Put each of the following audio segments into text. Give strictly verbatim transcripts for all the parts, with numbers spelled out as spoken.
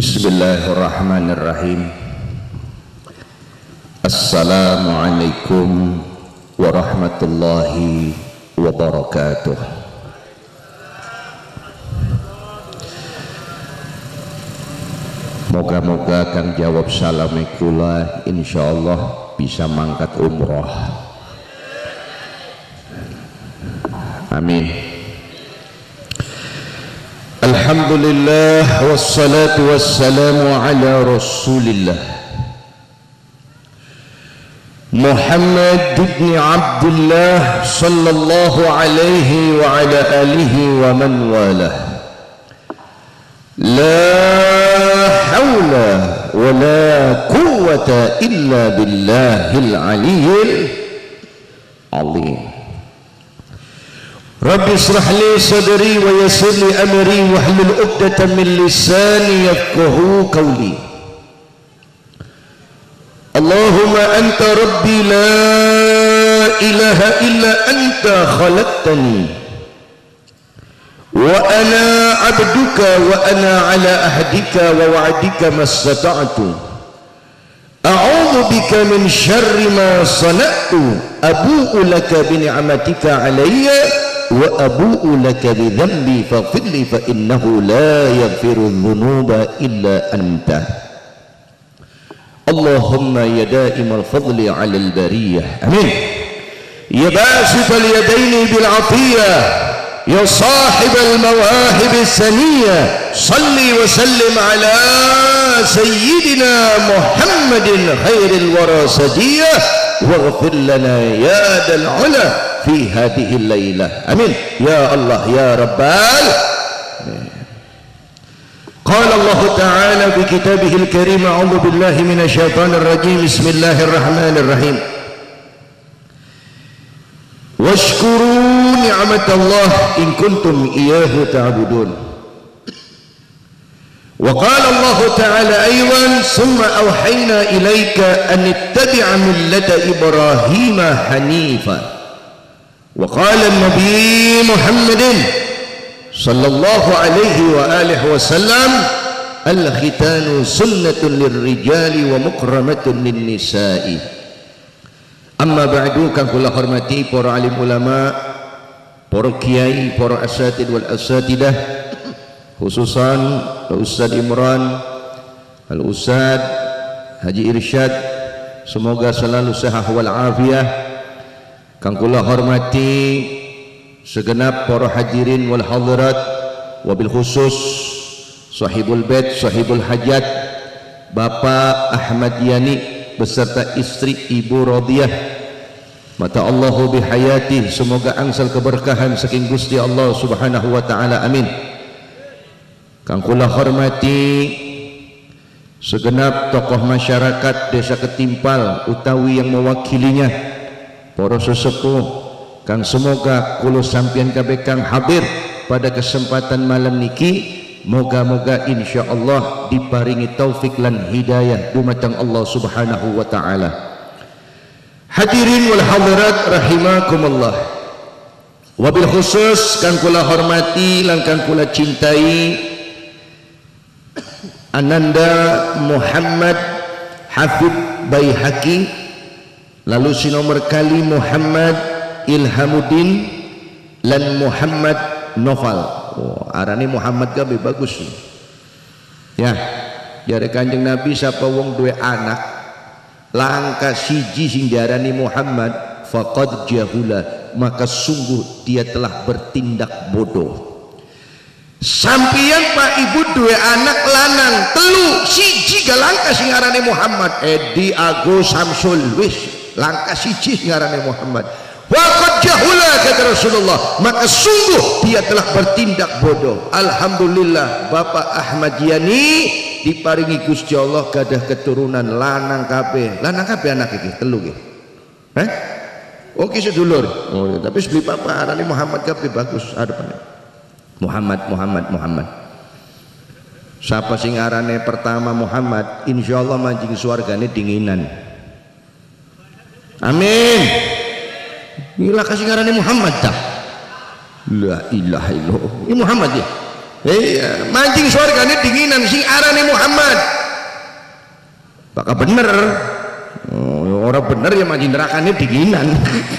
Bismillahirrahmanirrahim. Assalamualaikum warahmatullahi wabarakatuh. Moga-moga kang jawab salame kula insyaallah bisa mangkat umroh. Amin. Alhamdulillah wassalatu wassalamu ala rasulillah Muhammad ibn Abdullah sallallahu alaihi wa ala alihi wa man walah. La hawla wa la quwwata illa billahil aliyyil azim. Rabbi israh li sadri wa yassir li amri wahlul 'uqdatam min lisani yafqahu qawli. Allahumma anta rabbi la ilaha illa anta khalaqtani wa ana 'abduka wa ana 'ala ahdika wa wa'dika mastata'tu. A'udzu bika min syarri ma sana'tu. Abu'u laka bi ni'matika 'alayya wa abu'u laka bi dhanbi faghfir li fa innahu la yaghfiru dhunuba illa anta. Allahumma ya da'imal fadli 'alal bariyah. Amin. Ya basifal yadaini bil 'atiyah, ya sahibal mawahib as-saniyah, salli wa sallim ala sayyidina Muhammadin khairil wara sadiyah waghfir lana ya dal 'ula fi hadhihi al-lailah. Amin ya Allah ya Rabbal. Qala Allah Ta'ala fi kitabihil karim, a'udzu billahi minasy syaithanir rajim. Bismillahirrahmanirrahim. Washkuru ni'matallah in kuntum iyyahu ta'budun. Wa qala Allah Ta'ala aywan summa awhayna ilayka an ittabi' millata Ibrahim hanifa. وقال النبي محمد صلى الله عليه وآله وسلم الختان سنة للرجال ومكرمة للنساء. أما بعد, kang kula hormati para alim ulama, para kiai, para asatid wal asatidah, khususan Ustaz Imran, Al Ustaz Haji Irsyad, semoga selalu sehat wal afiah. Kang kula hormati segenap para hadirin wal hadirat, wabil khusus sahibul bait, sahibul hajat, Bapak Ahmad Yani beserta istri Ibu Radiyah, mata Allahu bihayati, semoga angsal keberkahan saking Gusti Allah Subhanahu wa taala. Amin. Kang kula hormati segenap tokoh masyarakat Desa Ketimpal utawi yang mewakilinya, para sesepuh kang semoga kula sampeyan kabeh kang hadir pada kesempatan malam niki, moga-moga insyaallah diparingi taufik lan hidayah dumateng Allah Subhanahu wa taala. Hadirin wal hadirat rahimakumullah, wabil khusus kang kula hormati lan kang kula cintai Ananda Muhammad Hafid Baihaqi, lalu si nomor kali Muhammad Ilhamuddin lan Muhammad Noval. Oh, arane Muhammad kabeh bagus ya. Jare Kanjeng Nabi sapa wong duwe anak langka siji sing diarani Muhammad, faqad jahula, maka sungguh dia telah bertindak bodoh. Sampian Pak Ibu duwe anak lanang telu siji galangka sing arane Muhammad, Edi Agus Samsul, wis langkah siji ngarane Muhammad. Waqad jahula, kata Rasulullah, maka sungguh dia telah bertindak bodoh. Alhamdulillah Bapak Ahmad Yani diparingi Gusti Allah gadah keturunan lanang kabeh. Lanang kabeh anak iki telu iki. Heh? Oke sedulur. Oh, ya. Tapi sebeli papa arane Muhammad kabeh bagus adepane. Muhammad Muhammad Muhammad. Siapa sing arane pertama Muhammad, insyaallah manjing swargane dinginan. Amin. Inilah kasih ngarani Muhammad tak? La ilaha illallah. Ini Muhammad ya. Iya, mancing surgane dinginan sing arane Muhammad. Bakal bener. Oh, orang bener ya mancing nerakane dinginan.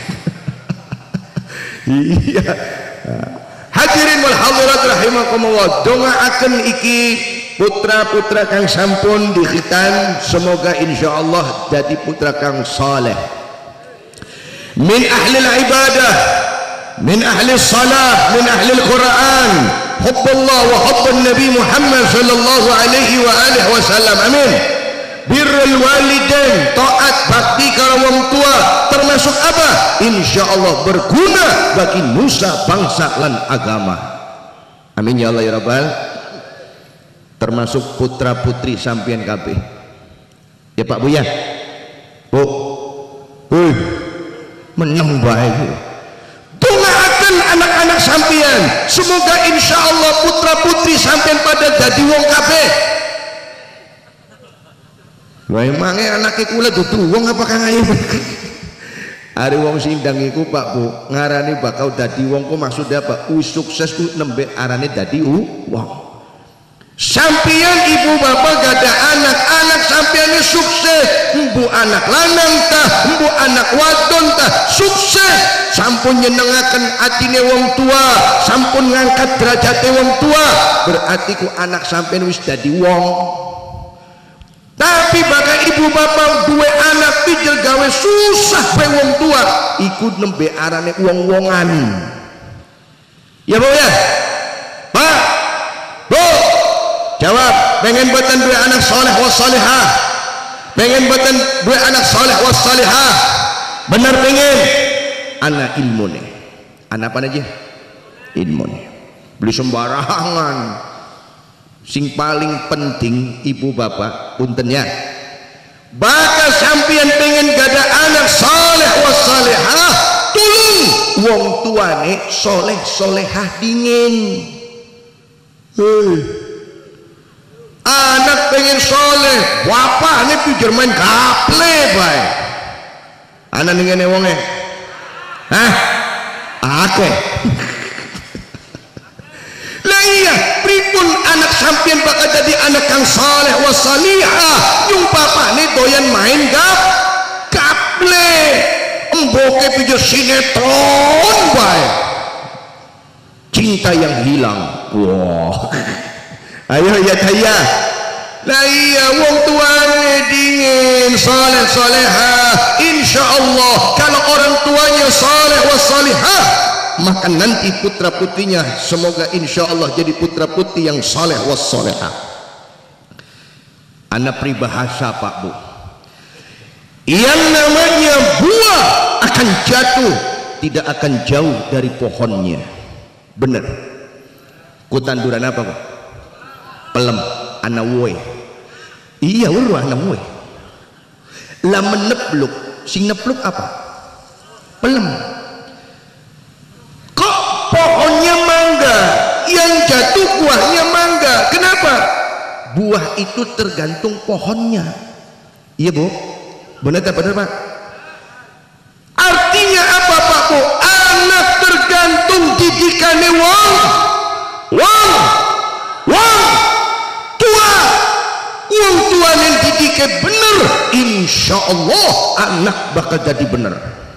Iya. Hadirin wal hadirat rahimakumullah, dongaaken iki putra-putra kang sampun dikhitan, semoga insyaallah jadi putra kang saleh. Min ahli ibadah, min ahli salah, min ahli Al-Quran, hubbullah wa hubbun Nabi Muhammad sallallahu alaihi wa alihi wasallam. Amin. Birrul walidain, taat bakti karo wong tua, termasuk apa? Insyaallah berguna bagi nusa bangsa lan agama. Amin ya Allah ya Rabbal. Termasuk putra putri sampeyan kabeh. Ya Pak Buya. Bu. Hoi. Meneng bae. Dongaaken anak-anak sampeyan, semoga insyaallah putra putri sampeyan pada dadi wong kabeh. Lha emange anake kula dudu wong apa Kang Ayu? Ari wong sindang iku Pak Bu, ngarani bakal dadi wong ku maksudnya apa? U sukses ku nembe arane dadi u wong. Sampeyan ibu bapak gada anak-anak sampeyan sukses, mbu anak lanang tah, mbu anak wadon tah, sukses. Sampun nyenengaken atine wong tua, sampun ngangkat derajate wong tua, berarti ku anak sampeyan wis dadi wong. Tapi bakal ibu bapak duwe anak pijel gawe susah pe wong tua, ikut nembe arane wong-wongan. Ya Bu ya? Pak, Bu, jawab, pengen buatan duwe anak soleh was solehah, pengen buatan duwe anak soleh was solehah, bener pengen? Anak ilmu nih, anak apa aja? Ilmu nih, beli sembarangan. Sing paling penting ibu bapak punten ya, bakal sampeyan pengen gada anak saleh was salehah, tulung wong tuane soleh solehah dingin. Hei, anak pengen soleh, bapak ini pikir main kaple bae. Anak ngene wonge, hah? Akeh. Lah iya, pripun anak sampeyan bakal jadi anak kang saleh wa salihah, yung bapakne doyan main gap kaple, emboke pikir sinetron bae. Cinta yang hilang. Wah. Ayo ya kaya. Lah iya, wong tuane dingin, saleh salehah. Insyaallah kalau orang tuanya saleh wa salihah, maka nanti putra putrinya semoga insya Allah jadi putra putri yang saleh was solehah. Anak peribahasa Pak Bu, yang namanya buah akan jatuh, tidak akan jauh dari pohonnya. Bener. Kutanduran apa Pak? Pelem, anak woe. Iya uruh anak woe. Lah menepluk, sing nepluk apa? Pelem. Pohonnya mangga, yang jatuh buahnya mangga. Kenapa? Buah itu tergantung pohonnya. Iya Bu, benar tak benar Pak? Artinya apa Pak Bu? Anak tergantung didikannya wong, wong, wong tua. Wong tua yang didiknya bener, insya Allah anak bakal jadi bener.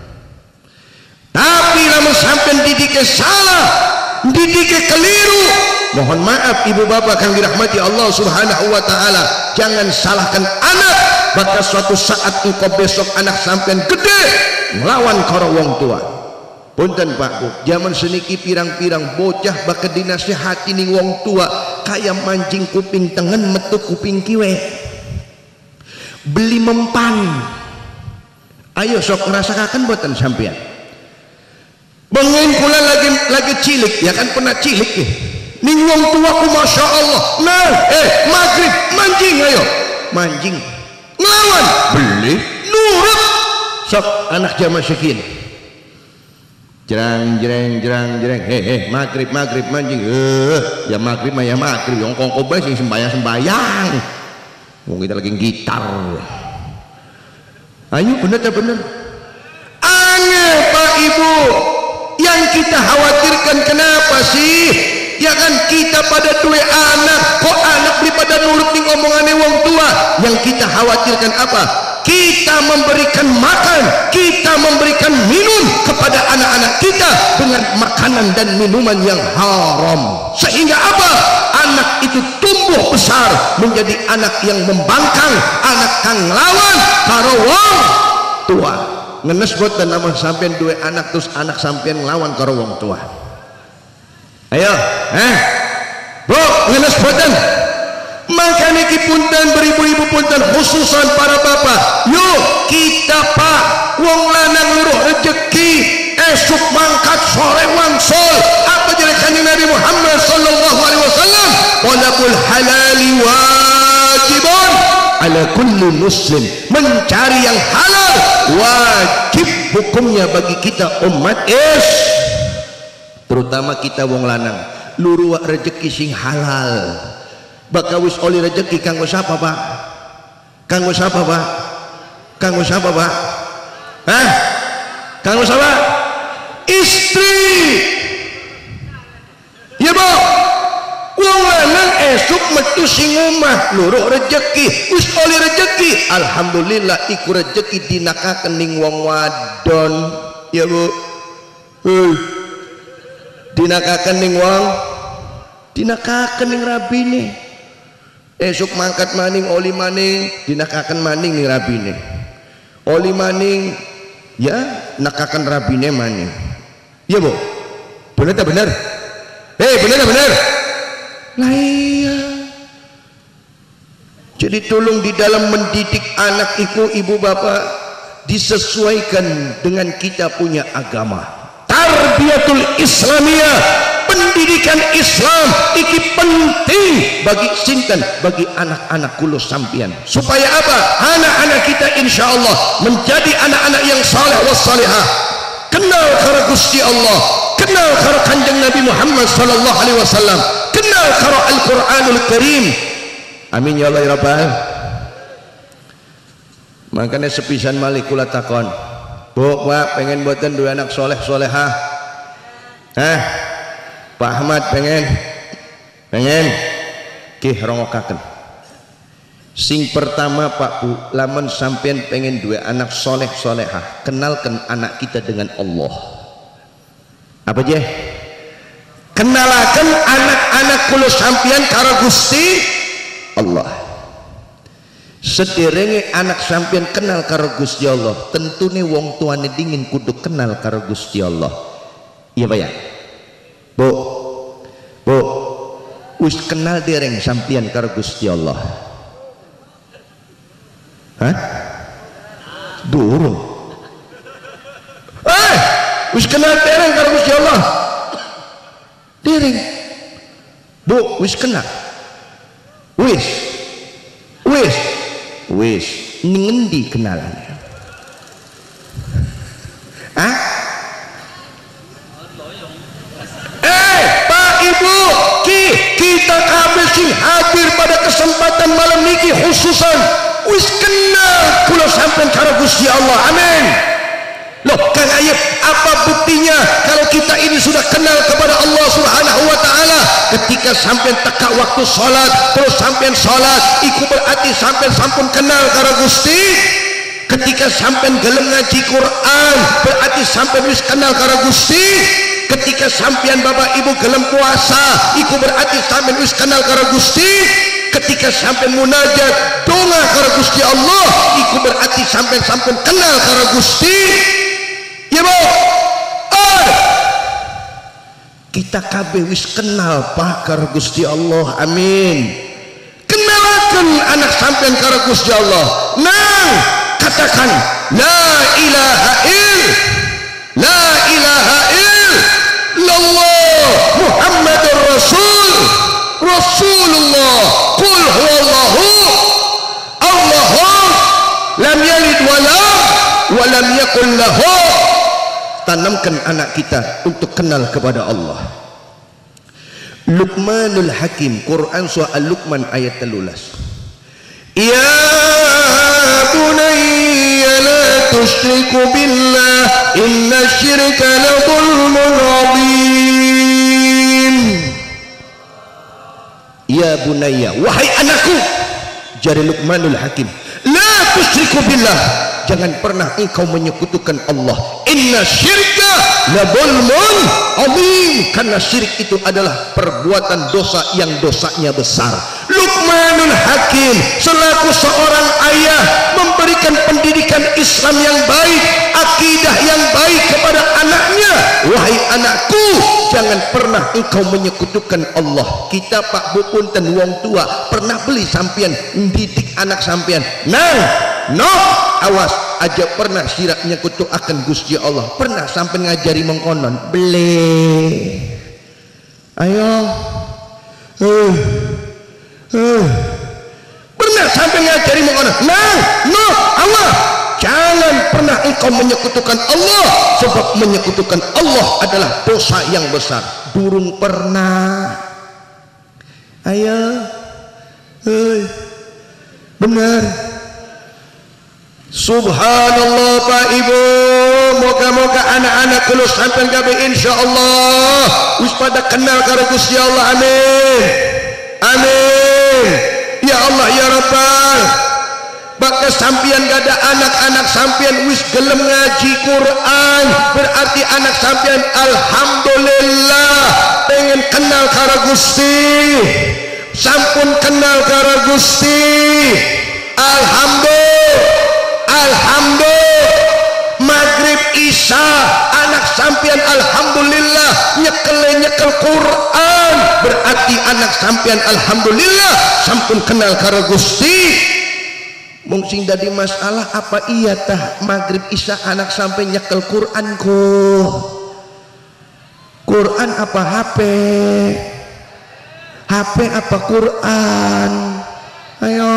Tapi lama sampai didiknya salah, didiknya keliru, mohon maaf ibu bapak kang dirahmati Allah subhanahu wa ta'ala, jangan salahkan anak. Maka suatu saat engkau besok anak sampai gede melawan karo wong tua. Punten Pak Bu, zaman seniki pirang-pirang bocah bakal dinasihati ning wong tua kayak mancing kuping tengen metu kuping kiwe, beli mempan. Ayo sok ngerasakan buatan sampean. Bengen kula lagi lagi cilik, ya kan pernah cilik ya. Ning wong tua ku masya Allah. Nah, eh maghrib mancing ayo, mancing. Ngelawan, beli, nurut. Sok anak zaman sekian. Jerang jereng jerang jereng. Heh heh maghrib maghrib mancing. Eh ya maghrib mah ya maghrib. Yang kongko bae sing sembayang sembayang. Wong kita lagi gitar. Ayo bener tak bener? Aneh Pak Ibu. Yang kita khawatirkan kenapa sih? Ya Jangan kita pada duwe anak kok anak daripada nurut ning omongane wong tua. Yang kita khawatirkan apa? Kita memberikan makan, kita memberikan minum kepada anak-anak kita dengan makanan dan minuman yang haram. Sehingga apa? Anak itu tumbuh besar menjadi anak yang membangkang, anak kang lawan karo wong tua. Ngenes boten nama sampean duwe anak terus anak sampean lawan karo wong tua. Ayo, eh, bu, ngenes boten. Maka niki punten beribu-ibu punten khususan para bapak. Yuk kita pak wong lanang luruh rezeki esuk mangkat sore wangsul. Apa jadi kanjeng Nabi Muhammad sallallahu alaihi wasallam? Talabul halali wajibun ala kulli muslim. Mencari yang halal wajib hukumnya bagi kita umat is, terutama kita wong lanang luruh rezeki sing halal. Bakal wis oli rezeki kanggo siapa pak? Kanggo siapa pak? Kanggo siapa pak? Hah? Kanggo siapa? Istri. Ya bu, wong lanang esuk metu sing omah luruh rezeki, wis oli rezeki. Alhamdulillah iku rezeki dinakaken ning wong wadon. Ya bu, hei, dinakaken ning wong, dinakaken ning rabine. Esok mangkat maning oli maning dinakakan maning nih rabine, oli maning ya nakakan rabine maning. Ya bu, bener tak bener? Hei bener tak bener? Lah iya. Jadi tolong di dalam mendidik anak itu ibu bapak disesuaikan dengan kita punya agama. Tarbiyatul Islamiyah, pendidikan Islam iki penting bagi sinten, bagi anak-anak kulo sampian, supaya apa? Anak-anak kita insya Allah menjadi anak-anak yang saleh wassalihah, kenal karo Gusti Allah, kenal karo Kanjeng Nabi Muhammad sallallahu alaihi wasallam, kenal karo Al-Qur'anul Karim. Amin ya Allah ya Rabbal. Makanya sepisan malik kula takon, bu pak pengen buatan dua anak soleh solehah, eh Pak Ahmad pengen pengen kih rongokaken. Sing pertama Pak Bu, lamun sampean pengen dua anak soleh solehah, kenalkan anak kita dengan Allah. Apa je? Kenalakan anak-anak kulo sampean karo Gusti Allah. Sederenge anak sampean kenal karo Gusti Allah, tentune wong tuane dingin kudu kenal karo Gusti Allah. Iya Pak ya? Bu, bu, wis kenal dereng sampian karo Gusti Allah? Hah? Durung. Eh, wis kenal dereng karo Gusti Allah? Dereng. Bu, wis kenal? Wis, wis, wis. Ngendi kenalannya? Hah? Kita kabeh sing hadir pada kesempatan malam niki khususan wis kenal kula sampean karo Gusti Allah. Amin. Loh Kang Ayub, apa buktinya kalau kita ini sudah kenal kepada Allah Subhanahu wa taala? Ketika sampean teka waktu salat terus sampean salat, iku berarti sampean sampun kenal karo Gusti. Ketika sampean gelem ngaji Quran, berarti sampean wis kenal karo Gusti. Ketika sampean bapak ibu gelem puasa, iku berarti sampean wis kenal karo Gusti. Ketika sampean munajat donga karo Gusti Allah, iku berarti sampean sampun kenal karo Gusti. Ya bu, oh. Kita kabeh wis kenal Pak karo Gusti Allah. Amin. Kenalkan anak sampean karo Gusti Allah. Nang katakan la ilaha ill, la ilaha ill Allah Muhammadur Rasul Rasulullah. Qul huwallahu Allahum lam yalid walam walam yakul lahu. Tanamkan anak kita untuk kenal kepada Allah. Luqmanul Hakim, Quran surah Al-Luqman ayat telulas. Ya bunayya la tusyriku billah inna syirka la zulmun azim. ya bunayya, wahai anakku, jari Luqmanul Hakim, la tusyriku billah, jangan pernah engkau menyekutukan Allah. Inna syirka la zulmun azim, karena syirik itu adalah perbuatan dosa yang dosanya besar. Luqmanul Hakim selaku seorang ayah memberikan pendidikan Islam yang baik, akidah yang baik kepada anaknya. Wahai anakku, jangan pernah engkau menyekutukan Allah. Kita Pak Bu punten wong tua pernah beli sampean mendidik anak sampean, nang no awas aja pernah sirak nyekutu akan Gusti Allah, pernah sampai ngajari mengkonon beli ayo uh, uh. pernah sampai ngajari mengkonon nah no Allah, jangan pernah engkau menyekutukan Allah, sebab menyekutukan Allah adalah dosa yang besar. Durung pernah ayo uh. benar. Subhanallah Pak Ibu, moga-moga anak-anak kalau sampai gabe insyaallah wis pada kenal karo Gusti Allah. Amin amin ya Allah ya Rabbal. Baka sampian gak ada anak-anak sampian wis gelem ngaji Quran, berarti anak sampian alhamdulillah pengen kenal karo Gusti, sampun kenal karo Gusti. Alhamdulillah, alhamdulillah. Maghrib isya anak sampian alhamdulillah nyekel-nyekel Quran, berarti anak sampian alhamdulillah sampun kenal karo Gusti. Mung sing dadi masalah apa iya tah maghrib isya anak sampai nyekel Quran ku Quran apa H P H P apa Quran? Ayo,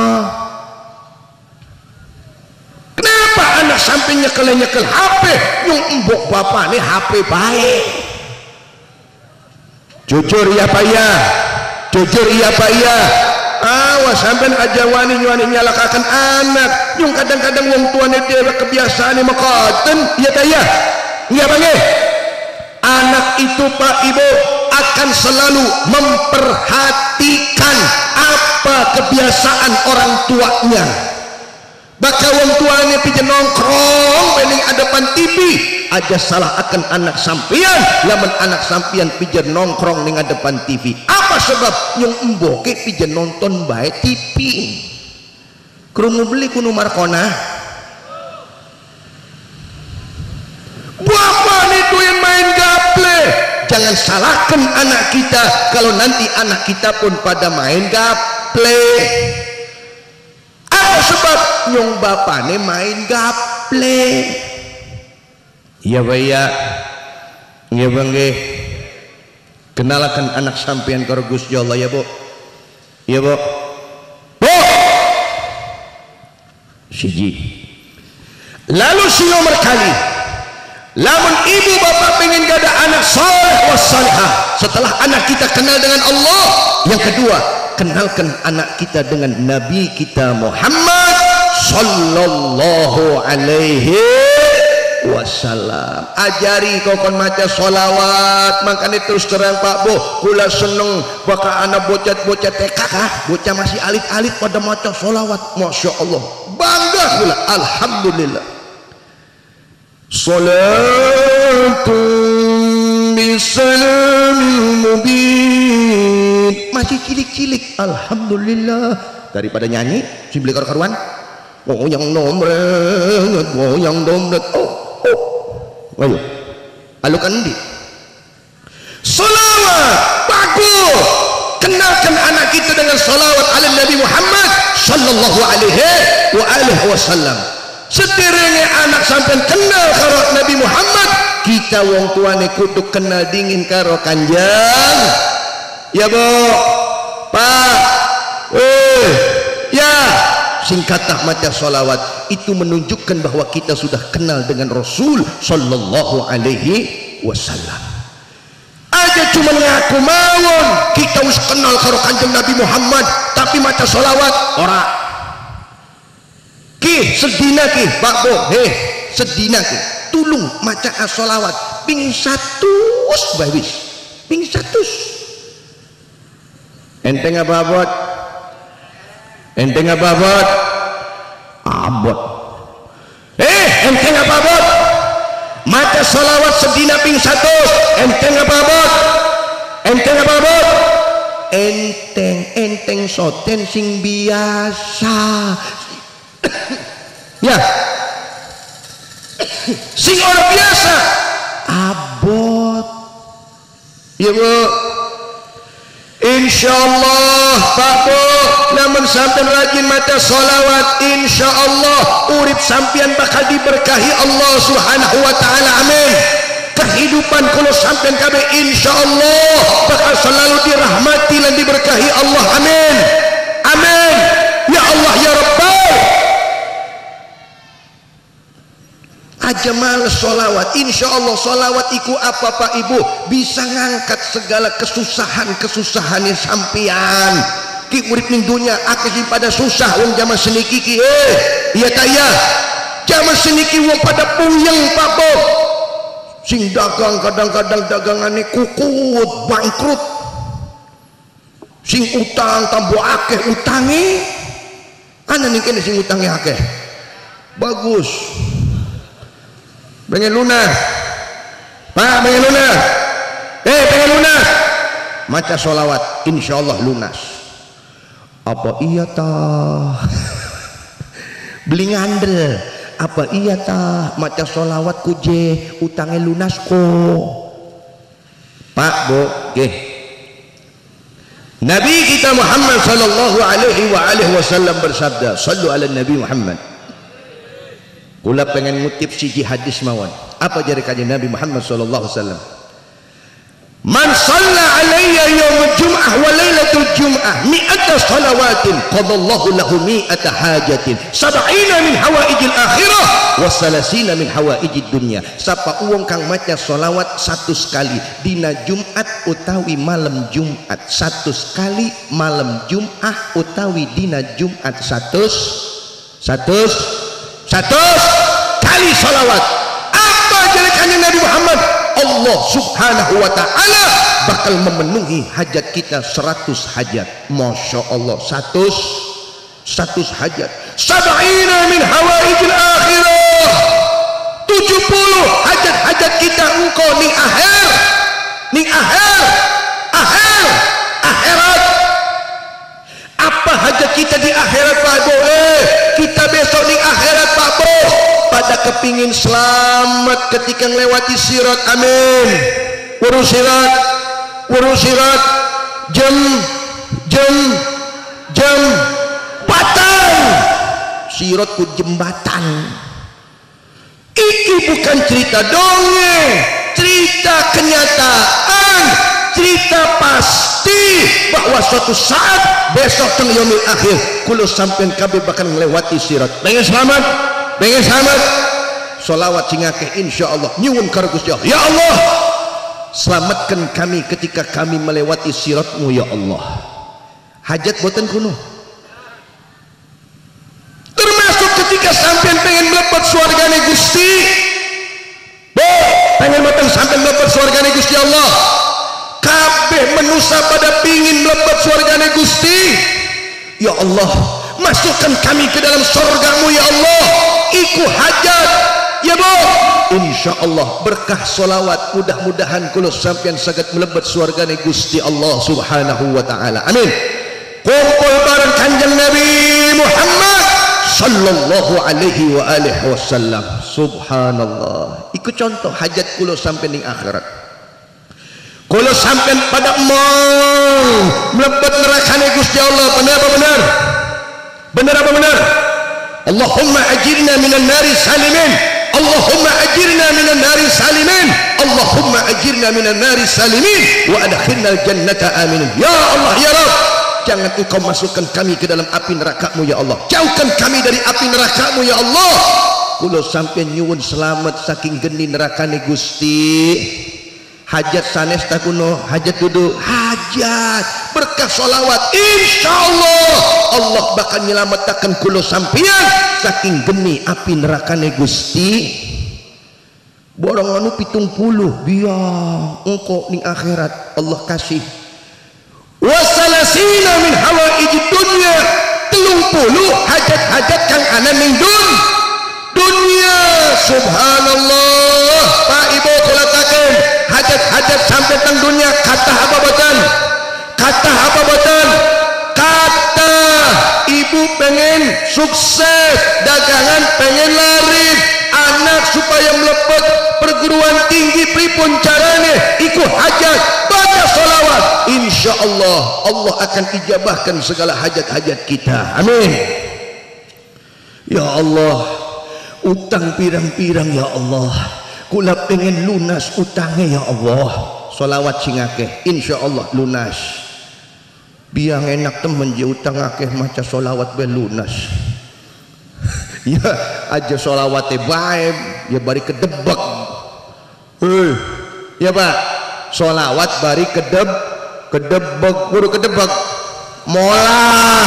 kenapa anak sampai nyekel-nyekel H P? Yung embok bapak nih H P baik. Jujur ya Pak ya, jujur iya Pak ya. Awas sampai aja wani-wani nyalakakan anak. Yung kadang-kadang wong tuanya dia kebiasaan makaten ya Pak ya. Iya Pak ya. Anak itu Pak Ibu akan selalu memperhatikan apa kebiasaan orang tuanya. Baka wong tuanya pijen nongkrong bening hadapan T V aja salah akan anak sampian, lamun anak sampian pijen nongkrong ning hadapan T V. Apa sebab yang emboke pijen nonton bae T V? Krungu beli kuno Markona. Bapak itu yang main gaple. Jangan salahkan anak kita kalau nanti anak kita pun pada main gaple. Apa sebab nyong bapane main gaple? Iya Pak ya, iya Bang nggih. Kenalkan anak sampean karo Gusti Allah ya Bu. Iya Bu. Bu. Siji. Lalu si nomor kali, lamun ibu bapak pengen gak ada anak saleh wassalihah setelah anak kita kenal dengan Allah. Yang kedua, kenalkan anak kita dengan Nabi kita Muhammad sallallahu alaihi wasallam. Ajari kokon maca solawat. Makanya terus terang Pak Bu, kula seneng baka anak bocah-bocah T K kah, bocah masih alit-alit pada maca solawat. Masya Allah, bangga kula, alhamdulillah. Salatun bisalamil mubin, masih cilik-cilik, alhamdulillah. Daripada nyanyi sibli karo-karuan goyang domret, goyang domret. Oh, oh, ayo, alukan di solawat bagus. Kenalkan anak kita dengan solawat ala Nabi Muhammad sallallahu alaihi wa alihi wasallam. Setirenge anak sampai kenal karo Nabi Muhammad, kita wong tuane kudu kenal dingin karo kanjeng. Ya Bu, Pak, eh, ya. Singkatah maca solawat itu menunjukkan bahwa kita sudah kenal dengan Rasul sallallahu alaihi wasallam. Aja cuma ngaku mawon kita harus kenal karo kanjeng Nabi Muhammad tapi maca solawat ora. Ki sedina ki Pak Bu, heh sedina ki tulung maca solawat ping satus bae wis, ping satus. Enteng apa abot? Enteng apa abot? Abot. Eh, enteng apa abot? Maca sholawat sedina ping satu. Enteng apa abot? Enteng apa abot? Enteng, enteng soten sing biasa. Ya. Sing orang biasa. Abot. Ya Bu. Insyaallah Pak Bu, namun sampean rajin maca sholawat, insyaallah urip sampean bakal diberkahi Allah Subhanahu wa taala. Amin. Kehidupan kalau sampean kabeh insyaallah bakal selalu dirahmati dan diberkahi Allah. Amin. Amin. Ya Allah ya Rabbal. Aja males sholawat, insya Allah sholawat iku apa Pak Ibu bisa ngangkat segala kesusahan-kesusahannya sampian. Ki urip ning dunya akeh pada susah wong zaman seniki ki eh iya ta iya zaman seniki wong pada puyeng Pak Bu. Sing dagang kadang-kadang dagangane kukut bangkrut, sing utang tambah akeh utange. Ana ning kene sing utange akeh bagus pengen lunas Pak, pengen lunas eh pengen lunas maca sholawat insyaallah lunas. Apa iya tah beli ngandel apa iya tah maca sholawat kuje utangnya lunas kok Pak Bu. Oke. Nabi kita Muhammad sallallahu alaihi wa alihi wasallam bersabda, sallu ala Nabi Muhammad. Kula pengen ngutip siji hadis mawon. Apa jari kanjeng Nabi Muhammad sallallahu alaihi wasallam? Man shalla alayya yaumul jum'ah wa lailatul jum'ah mi'ata salawatin qadallahu lahu mi'ata hajatin sab'ina min hawaijil akhirah wa salasina min hawaijid dunya. Sapa uang kang maca solawat satu sekali dina Jumat utawi malam Jumat, satu sekali malam Jumat utawi dina Jumat, satu satu satu kali salawat. Apa jelekannya Nabi Muhammad? Allah subhanahu wa ta'ala bakal memenuhi hajat kita seratus hajat. Masya Allah, satu seratus hajat. Sab'ina min hawaijil akhirah, tujuh puluh hajat-hajat kita engkau ning akhir, ning akhir, akhir, akhirat. Apa hajat kita di akhirat Pak Bu? Eh, kita besok ning akhirat Pak Bu pada kepingin selamat ketika melewati sirat. Amin. Urus sirat, urus sirat, jam jam jam jembatan sirat ku jembatan. Iki bukan cerita dongeng, cerita kenyataan, cerita pasti bahwa suatu saat besok teng yaumil akhir kulo sampean kabeh bakal melewati sirat. Pengen selamat, pengen selamat, sholawat sing akeh insyaallah nyuwun karo Gusti Allah. Ya Allah, selamatkan kami ketika kami melewati siratmu ya Allah. Hajat boten kuno, termasuk ketika sampean pengen mlebu surgane Gusti. Bo, pengen boten sampean mlebu surgane Gusti Allah. Kabeh manusia pada pingin mlebu surgane Gusti. Ya Allah, masukkan kami ke dalam surgamu ya Allah. Iku hajat ya Bu. Insyaallah berkah solawat mudah-mudahan kulo sampean saged mlebet surgane Gusti Allah subhanahu wa ta'ala. Amin. Kumpul bareng kanjeng Nabi Muhammad sallallahu alaihi wa alihi wasallam. Subhanallah, iku contoh hajat kulo sampean ning akhirat. Kulo sampean pada mau mlebet nerakane Gusti Allah. Benar apa benar? Benar apa benar? Allahumma ajirna minan nari salimin. Allahumma ajirna minan nari salimin. Allahumma ajirna minan nari salimin wa adkhilna al-jannata aminin. Ya Allah ya Rabb, jangan engkau masukkan kami ke dalam api neraka-Mu ya Allah. Jauhkan kami dari api neraka-Mu ya Allah. Kulo sampean nyuwun selamat saking geni nerakane Gusti. Hajat sanes tak kuno, hajat duduk, hajat berkah solawat insyaallah Allah bakal nyelamatkan kulo sampian saking geni api nerakane Gusti. Borong anu pitung puluh biar engkau ning akhirat Allah kasih wasalasina min hawaijid dunya, telung puluh hajat-hajat kang ana ning dun dunia. Subhanallah. Pak Ibu kulatakan hajat-hajat sampai teng dunia kata apa boten? Kata apa boten? Kata ibu pengen sukses dagangan, pengen laris, anak supaya melepet perguruan tinggi, pripun carane? Ikut hajat, baca sholawat, insya Allah Allah akan ijabahkan segala hajat-hajat kita. Amin. Ya Allah, utang pirang-pirang ya Allah, kula pengen lunas utangnya ya Allah. Sholawat sing akeh insya Allah lunas. Biang enak temen je utang akeh maca sholawat be lunas. Ya aja sholawatnya baik ya bari kedebek. Hei, ya Pak, sholawat bari kedeb kedebek buru kedebek molah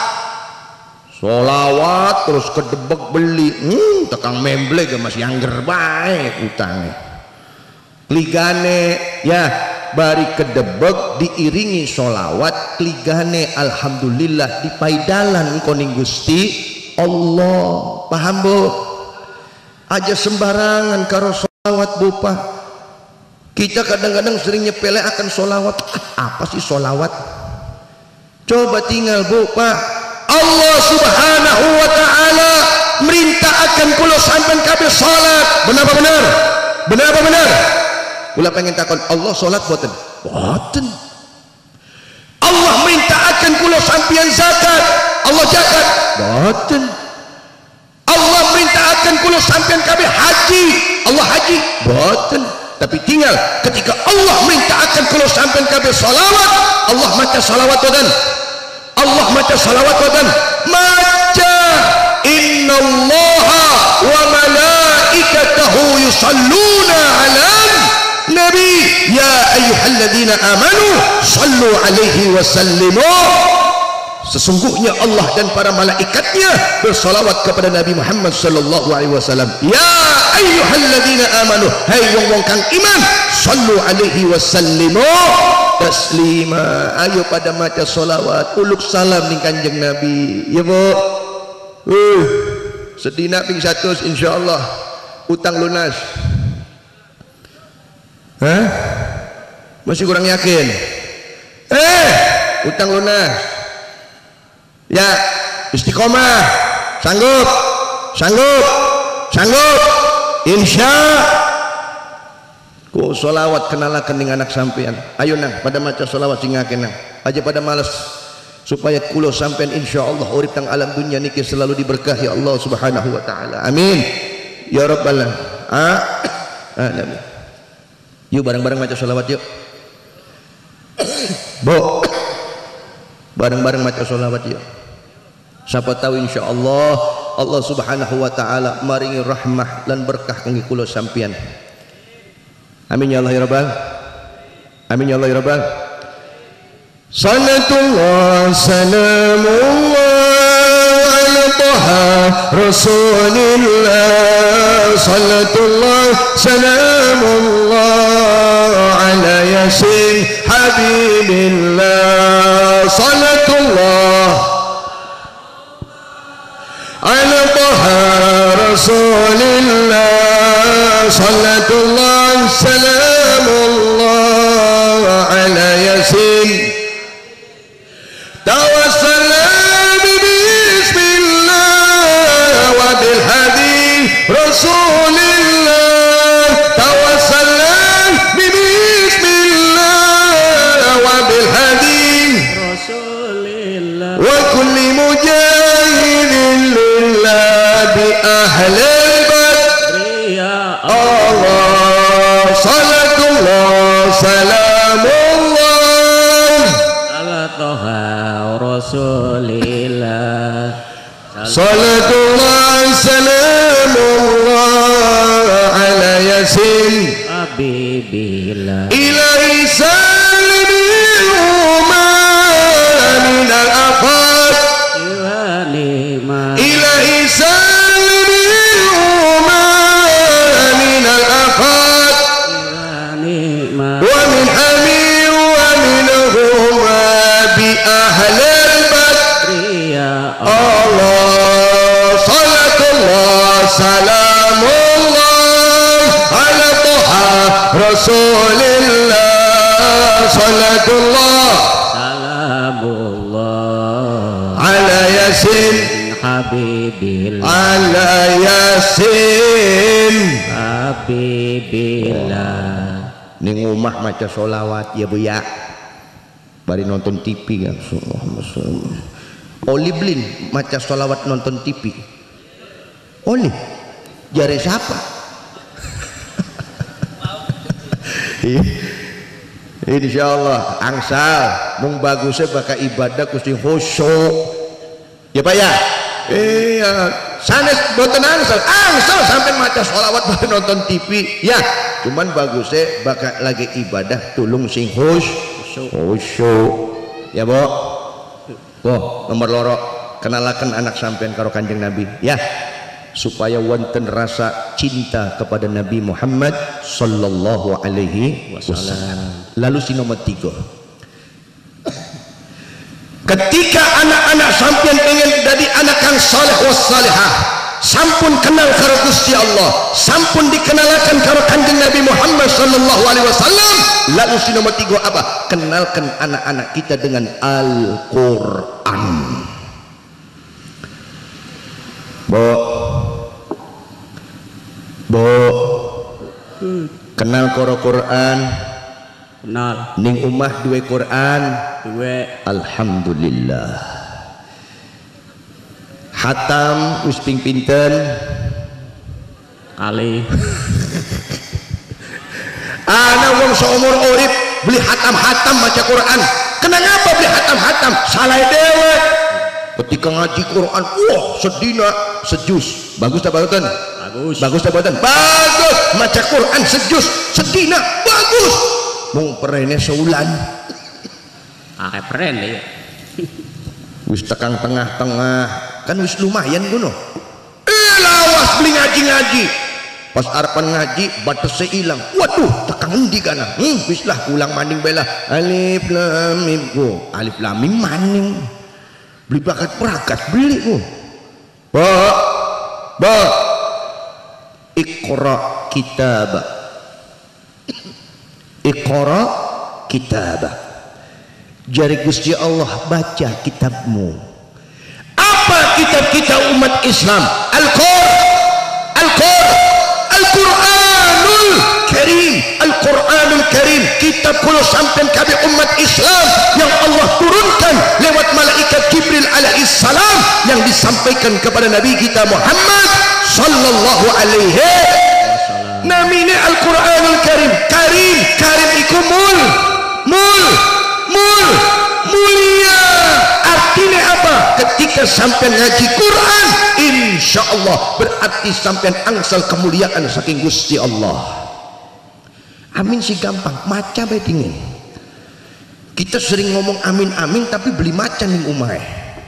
sholawat terus kedebek beli hmm, tekang memble ke masih angger baik utangnya kligane ya bari kedebek diiringi sholawat kligane alhamdulillah dipaidalan koning Gusti Allah. Paham Bu? Aja sembarangan karo sholawat Bu Pak. Kita kadang-kadang sering nyepele akan sholawat. Apa sih sholawat? Coba tinggal Bu Pak, Allah subhanahu wa ta'ala merintah akan kula sampean kabeh salat. Benar apa benar? Benar apa benar? Kula pengen takon Allah salat boten? Boten. Allah merintah akan kula sampean zakat. Allah zakat? Boten. Allah merintah akan kula sampean kabeh haji. Allah haji? Boten. Tapi tinggal ketika Allah merintah akan kula sampean kabeh salawat, Allah maca salawat boten? Allah maca salawat boten? Maca. Innallaha wa malaikatahu yusalluna 'alan nabi ya ayyuhalladzina amanu sallu alaihi wa sallimu. Sesungguhnya Allah dan para malaikatnya bersalawat kepada Nabi Muhammad sallallahu alaihi wasallam. Ya ayyuhalladzina amanu, hai wong-wong kang iman, sallu alaihi wa sallimu taslima. Ayo pada maca salawat, uluk salam ning Kanjeng Nabi. Ya Bu. Uh, sedina ping seratus insyaallah utang lunas. Hah? Masih kurang yakin? Eh, utang lunas. Ya, istiqomah, sanggup, sanggup, sanggup, insya. Ku solawat kenalakan dengan anak sampean. Ayo nang, pada maca solawat singaken nang. Aja pada malas supaya kulo sampean insya Allah urip tang alam dunia niki selalu diberkahi Allah Subhanahu wa taala. Amin. Ya Rabbal alamin. Ah, amin. Yuk bareng-bareng maca solawat yuk. Bo. Bareng-bareng maca solawat yuk. Siapa tahu insya Allah Allah subhanahu wa ta'ala maringi rahmah dan berkah kangge kula sampeyan. Amin ya Allah ya Rabbal. Amin ya Allah ya Rabbal. Salatullah salamullah ala taha rasulillah. Salatullah salamullah ala yasin habibillah. Salatullah ala taha rasulillah. Salatullah salamullah ala yasin tawassalam bismillah wa bil hadi rasulillah. Tawassalam bismillah wa bil hadi rasulillah wa kulli mujahidin bi ahlil badri ya Allah. Salatullah salamullah ala taha rasulillah. Salatullah salamullah ala yasin habibillah ilahi salimil umman min al-afat ilahi salimil umman min al-afat wa min hamil wa min humman Salatullah Salamullah ala Yasin Habibillah ala Yasin Habibillah. ning omah maca sholawat ya Bu ya, bari nonton T V kan. Oli blin maca sholawat nonton T V. Oli jare siapa? Insyaallah angsal mung bagusnya bakal ibadah kusti khusyuk ya Pak ya. Iya sanes boten angsal angsal sampai maca sholawat baru nonton T V ya, cuman bagusnya bakal lagi ibadah tulung sing khusyuk khusyuk ya Bo. Bo nomor loro kenalakan anak sampean karo Kanjeng Nabi ya, supaya wonten rasa cinta kepada Nabi Muhammad sallallahu alaihi wasallam. Lalu si nomor tiga, ketika anak-anak sampean pengen jadi anak yang saleh was salihah, sampun kenal karo Gusti Allah, sampun dikenalkan karo Kanjeng Nabi Muhammad sallallahu alaihi wasallam. Lalu si nomor tiga apa? Kenalkan anak-anak kita dengan Al-Qur'an. Bo Bo kenal karo Quran, Kenal ning umah duwe Quran, duwe alhamdulillah. Hatam wis ping pinten kali ana wong seumur urip beli hatam-hatam maca Quran. Kenapa beli hatam-hatam? Salah dewe. Ketika ngaji Quran, wah sedina sejus. Bagus tak bagusan? bagus Bagus tak bagusan? Bagus. Maca Quran sejus sedina bagus. Mung perene seulan. akeh peren ya. Wis tekang tengah-tengah kan wis lumayan kuno. Eh lawas beli ngaji-ngaji. Pas arepan ngaji batese ilang. Waduh, tekang endi kana? Hmm, wis lah ulang maning bela. Alif lam mim. Oh, alif lam mim maning. Beli bakat perakat beli oh. Ba ba Iqra kitab. Iqra kitab. Jari Gusti Allah baca kitabmu. Apa kitab kita umat Islam? Al-Qur'an, Al-Qur'an, Al-Qur'anul Karim, Al-Qur'anul Karim, kitab kulo sampean kabeh umat Islam yang Allah turunkan lewat malaikat Jibril alaihi salam yang disampaikan kepada Nabi kita Muhammad sallallahu alaihi wasallam. Namine Al-Qur'anul Karim. Karim, Karim iku mul, mul mul mulia. Artinya apa? Ketika sampai ngaji Quran, insya Allah berarti sampai angsal kemuliaan saking Gusti Allah. Amin sih gampang, maca bae dingin. Kita sering ngomong amin amin tapi beli maca ning umai.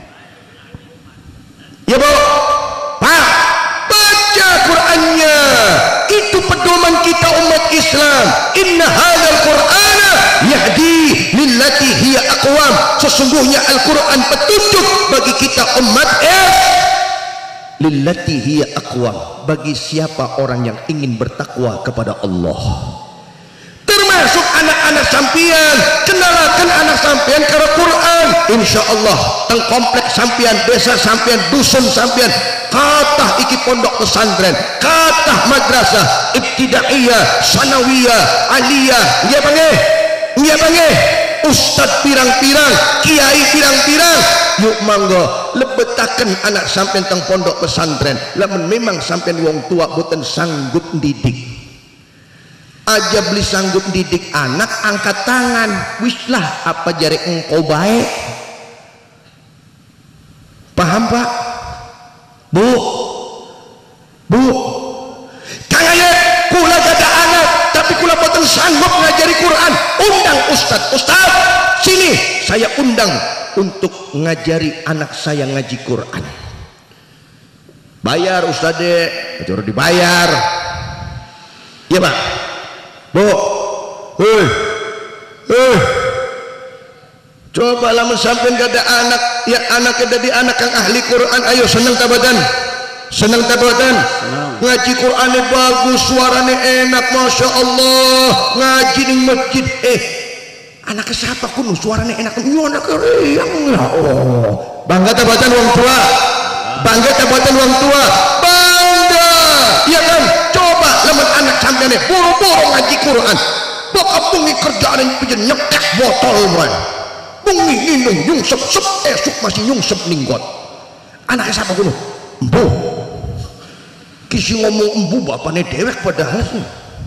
Ya Bu, Pak, baca Qurannya. Itu pedoman kita umat Islam. Inna hadzal Qur'ana yahdi lillati hiya aqwam. Sesungguhnya Al-Qur'an petunjuk bagi kita umat eh lillati hiya aqwam, bagi siapa orang yang ingin bertakwa kepada Allah. Termasuk anak-anak sampian, kenalkan anak sampian karo Quran. Insyaallah teng kompleks sampian, desa sampian, dusun sampian, katah iki pondok pesantren, katah madrasah ibtidaiyah, sanawiyah, aliyah, iya panggih, iya panggih, ustad pirang-pirang, kiai pirang-pirang. Yuk mangga lebetaken anak sampean teng pondok pesantren. Lamun memang sampean wong tua boten sanggup didik, aja beli sanggup didik anak, angkat tangan, wislah apa jari engkau baik. Paham Pak? Bu, Bu, Kang Ayat, kula gada anak, tapi kula boten sanggup ngajari Quran. Undang Ustad, Ustad, sini saya undang untuk ngajari anak saya ngaji Quran. Bayar Ustadz, juru dibayar. Iya Pak. Bu, hei, hei, coba lama sampai gak ada anak, ya anak jadi anak yang ahli Quran. Ayo seneng tabadan, seneng tabadan. Ngaji Qurannya bagus, suaranya enak, masya Allah. Ngaji di masjid, eh Anaknya siapa kuno suaranya enak yo anak riang lah. Oh bangga tabatan wong tua, bangga tabatan wong tua, bangga iya kan. Coba lamun anak sampeyan buru-buru ngaji Quran bakal bengi kerjaan yang pijen nyekek botol man bengi minum nyungsep-sep esuk masih nyungsep ninggot. Anaknya siapa kuno embu kisi ngomong embu bapaknya dewek padahal sih.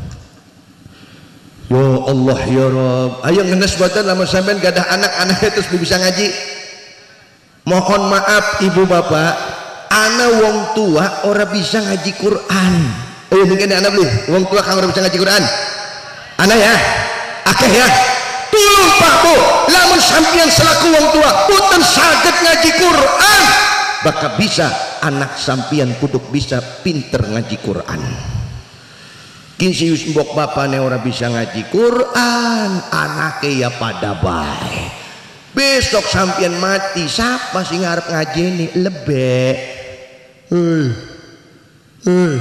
Ya Allah ya Rabb, ayo ngenes badan lama sampean gak ada anak-anaknya terus bisa ngaji. Mohon maaf ibu bapak, ana wong tua ora bisa ngaji Quran. Oh mungkin anak beli wong tua kang ora bisa ngaji Quran. Ana ya, akeh ya. Tulung Pak Bu, lamun sampean selaku wong tua boten saged ngaji Quran, bakal bisa anak sampean kudu bisa pinter ngaji Quran. Kinsius mbok bapane ora bisa ngaji Quran, anake ya pada bae. Besok sampean mati, siapa sing ngarep ngajeni lebek? Hei. Hei.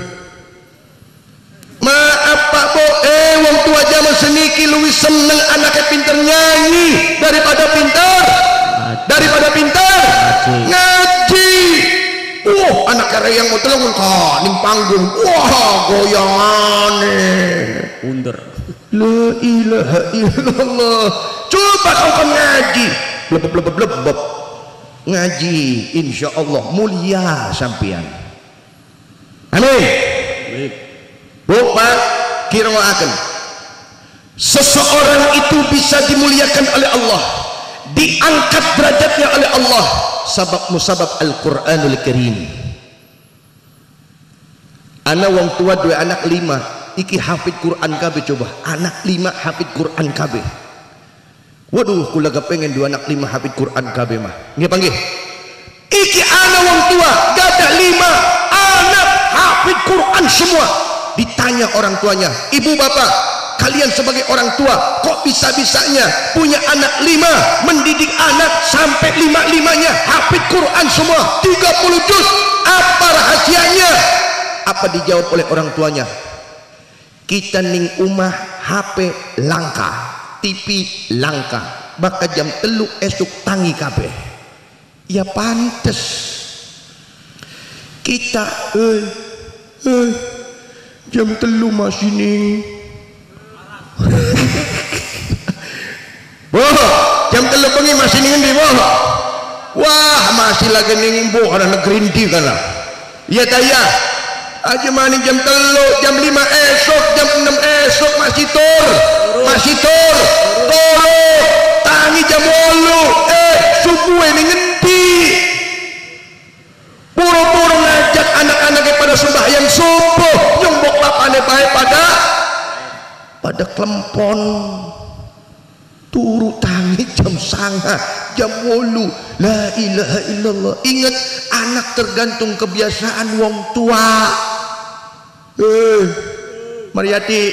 Maaf Pak Bu, eh wong tua zaman seniki luwih seneng anaknya pinter nyanyi daripada pinter daripada pinter ngaji. Wah, anak kareyang mau telung ka ning panggung. Wah, goyangane. Under. La ilaha illallah. Coba kau kan ngaji. Blebeb blebeb blebeb. Ngaji insyaallah mulia sampean. Amin. Bu, Pak, kiraaken. Seseorang itu bisa dimuliakan oleh Allah, diangkat derajatnya oleh Allah sabab musabab Al-Quranul Karim. Anak wong tua dua anak lima iki hafid Quran kabeh. Coba anak lima hafid Quran kabeh. Waduh kula kepengen dua anak lima hafid Quran kabeh mah nggih panggih. Iki anak wong tua gada lima anak hafid Quran semua. Ditanya orang tuanya, ibu bapak kalian sebagai orang tua kok bisa-bisanya punya anak lima, mendidik anak sampai lima-limanya hafid Quran semua tiga puluh juz, apa rahasianya? Apa dijawab oleh orang tuanya? Kita ning umah H P langka, T V langka, bakal jam telu esuk tangi kabeh. Ya pantes kita eh eh jam telu masih ning boh jam telu bengi masih ning ndi boh. Wah masih lagi ning boh ana negeri ndi kana. Iya taya aja mani jam telu jam lima esok jam enam esok masih tur masih tur tolo tangi jam wolu eh subuh ini ngendi. Buru-buru ngajak anak-anaknya pada sembahyang subuh nyumbok bapane bae pada pada klempon turu tangi jam sanga jam wolu. La ilaha illallah. Ingat anak tergantung kebiasaan wong tua. Eh Mariati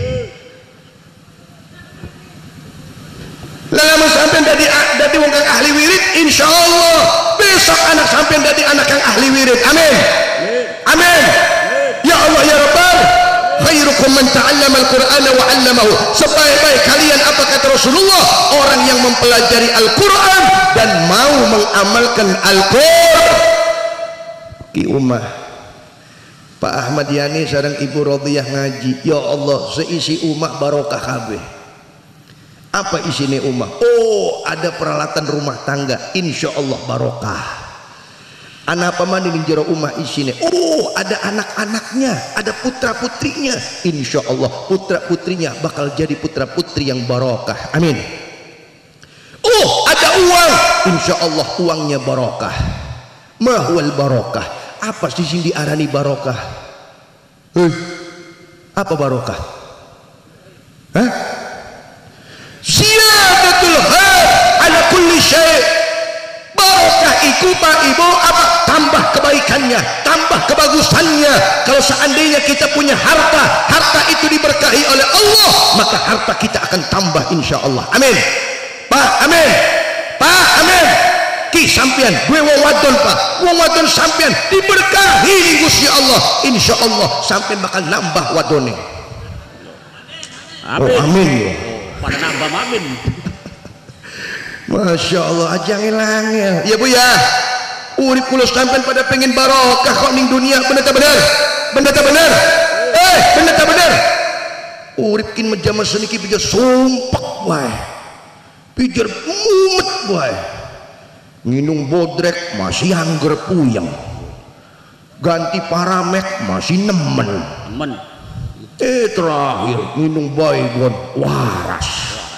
lama sampai dari dari wong kang ahli wirid insyaallah besok anak sampai dari anak yang ahli wirid. Amin amin ya Allah ya Rabbal. Khairukum man ta'allama al-Qur'ana wa 'allamahu. Sebaik-baik kalian apa kata Rasulullah, orang yang mempelajari Al-Qur'an dan mau mengamalkan Al-Qur'an. Ki umah Pak Ahmad Yani sareng Ibu Rodiyah ngaji. Ya Allah seisi umah barokah kabeh. Apa isine umah? Oh ada peralatan rumah tangga insyaallah barokah. Anak pamani ning jero umah isine. Oh, ada anak-anaknya, ada putra-putrinya. Insyaallah putra-putrinya bakal jadi putra-putri yang barokah. Amin. Oh, ada uang. Insyaallah uangnya barokah. Mahwal barokah. Apa sih sing diarani barokah? Hei. Apa barokah? Hah? Ziyadatul khair ala kulli syai'. Barokah itu Pak Ibu apa? Tambah kebaikannya, tambah kebagusannya. Kalau seandainya kita punya harta, harta itu diberkahi oleh Allah, maka harta kita akan tambah insya Allah. Amin Pak, amin Pak, amin. Ki sampian gue wong wadon Pak, wong wadon sampian diberkahi Gusti Allah, insya Allah sampian bakal nambah wadone. Amin. Oh, amin ya. Pada nambah amin. Masya Allah, aja ngilangnya. Ya Bu ya, urip kula sampean pada pengen barokah kok ning dunia, bener tak bener? Bener tak bener? Eh, bener tak bener? Urip kin menjama seniki pijar sumpek wae. Pijar mumet wae. Nginung bodrek masih angger puyeng. Ganti paramek masih nemen. Nemen. Eh terakhir nginung baygon waras.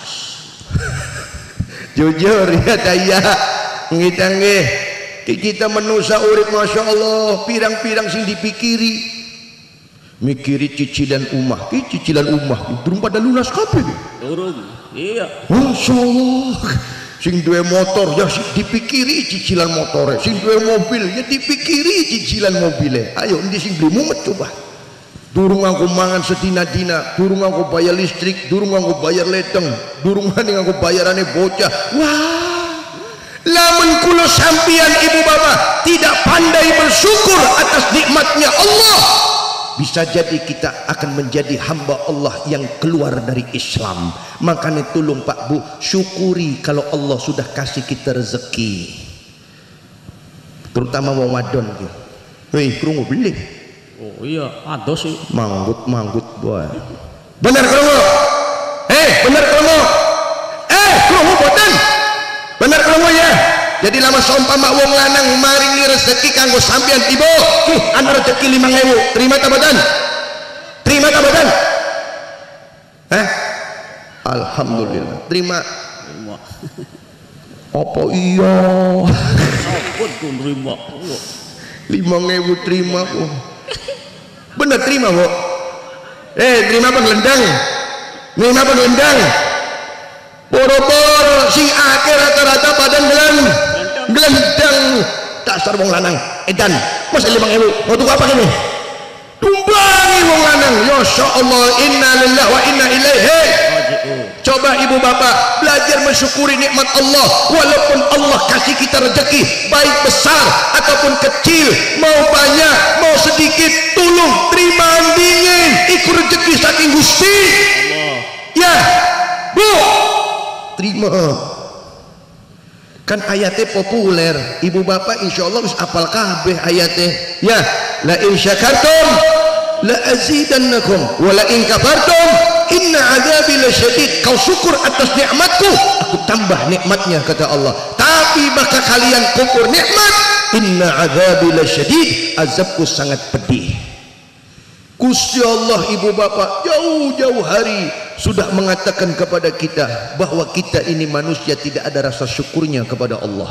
Jujur ya daya kita nggih kita manusia urip Masya Allah pirang-pirang sing dipikiri mikiri cicilan umah ki cicilan umah durung pada lunas kabeh Durung. Iya. Masya Allah sing duwe motor ya dipikiri cicilan motore sing duwe mobil ya dipikiri cicilan mobile. Ayo endi sing beli mumet coba. Durung aku mangan sedina-dina, durung aku bayar listrik, durung aku bayar ledeng, durung aku bayarane bocah. Wah, lamun kula sampian ibu bapak tidak pandai bersyukur atas nikmatnya Allah, bisa jadi kita akan menjadi hamba Allah yang keluar dari Islam. Makanya tolong Pak Bu, syukuri kalau Allah sudah kasih kita rezeki, terutama wong wadon ki. Hei, krungu beli. Oh iya, ada sih. Manggut-manggut boy. Bener krungu? Eh, bener krungu? Eh, krungu boten? Bener krungu ya? Jadi lama seumpama wong lanang maringi rezeki kanggo sampean ibu. Ih, ana rezeki lima ribu. Terima ta boten? Terima ta boten? Eh? Alhamdulillah. Terima. Terima. Apa iya? Sampun ku nerima. lima ribu terima kok. Bener terima kok. Eh terima apa gelendang? Terima apa gelendang? Boro-boro sing akhir rata-rata badan gelan gelendang dasar wong lanang edan masa lima ribu mau tuku apa ini? Tumbangi wong lanang. Ya Allah, inna lillahi wa inna ilaihi. Coba ibu bapak belajar mensyukuri nikmat Allah. Walaupun Allah kasih kita rezeki baik besar ataupun kecil, mau banyak mau sedikit, tolong terima dingin ikut rezeki saking Gusti Allah. Ya Bu, terima. Kan ayatnya populer, ibu bapak insya Allah harus apal kabeh ayatnya. Ya, la in syakartum la azidannakum wa la in kafartum inna azabi lasyadid. Kau syukur atas nikmatku, aku tambah nikmatnya kata Allah. Tapi maka kalian kufur nikmat, inna azabi lasyadid, azabku sangat pedih. Gusti Allah ibu bapak jauh-jauh hari sudah mengatakan kepada kita bahwa kita ini manusia tidak ada rasa syukurnya kepada Allah.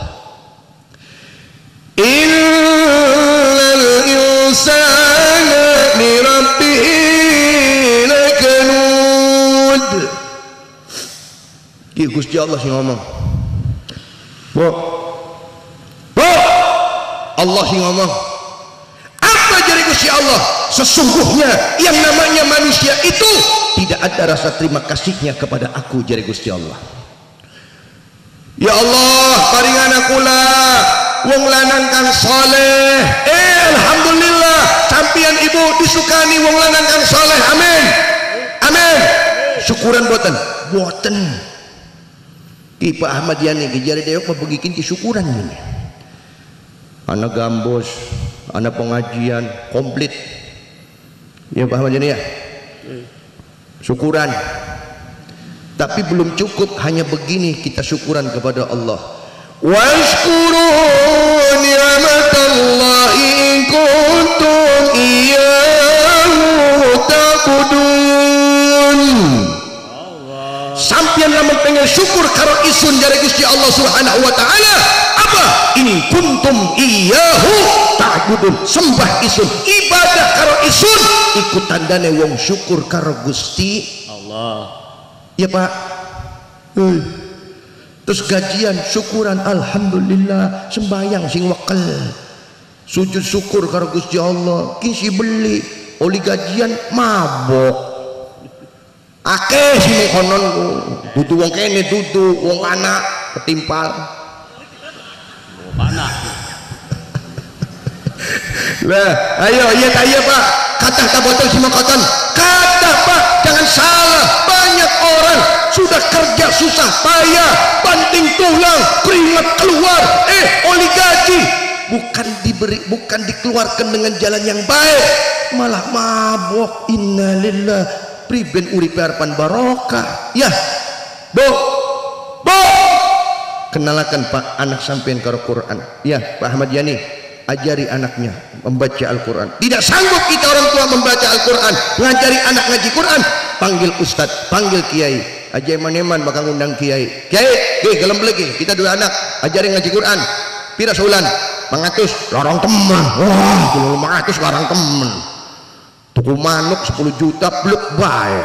Innal insana li rabbihi lakanud. Ki Gusti Allah sing ngomong. Bu. Bu. Allah sing ngomong. Apa jadi Gusti Allah? Sesungguhnya yang namanya manusia itu tidak ada rasa terima kasihnya kepada aku, jari Gusti Allah. Ya Allah, paringan akula wong lanang kang saleh. Eh alhamdulillah sampian ibu disukani wong lanang kang saleh. Amin. Amin. Syukuran buatan buatan Ki Pak Ahmad Yani ki jari deok begikin ki syukuran ini. Anak gambos, anak pengajian komplit. Ya Pak Ahmad Yani ya. Syukuran. Tapi belum cukup hanya begini kita syukuran kepada Allah. Washkuru ni'matallahi in kuntum iyyahu ta'budun. Sampian lamun pengen syukur karo isun dari Gusti Allah Subhanahu wa taala, apa? In kuntum iyyahu ta'budun. Sembah isun, ibadah karo isun iku tandane wong syukur karo Gusti Allah. Ya Pak. Hei. Terus gajian syukuran alhamdulillah, sembayang sing wekel, sujud syukur karo Gusti Allah. Kisi beli oli gajian mabok akeh sing konon dudu wong kene dudu wong anak ketimpal Wong anak. Lah ayo iya ta iya Pak, kata ta botol simo koton kata Pak, jangan salah. Banyak orang sudah kerja susah payah banting tulang diterima keluar, eh oleh gaji, bukan diberi, bukan dikeluarkan dengan jalan yang baik, malah mabok. Innalillah, priben uripe harapan barokah. Ya bo bo kenalakan Pak anak sampean karo Quran. Ya Pak Ahmad Yani, ajari anaknya membaca Al-Quran. Tidak sanggup kita orang tua membaca Al-Quran, ngajari anak ngaji Quran, panggil ustadz, panggil kiai. Aja maneman bakal ngundang kiai. Kiai, kiai gelem lagi. Kita dua anak ajari ngaji Quran. Pira saulan? Mangatus larang temen. Wah, kalau mangatus larang temen. Tuku manuk sepuluh juta bluk bae.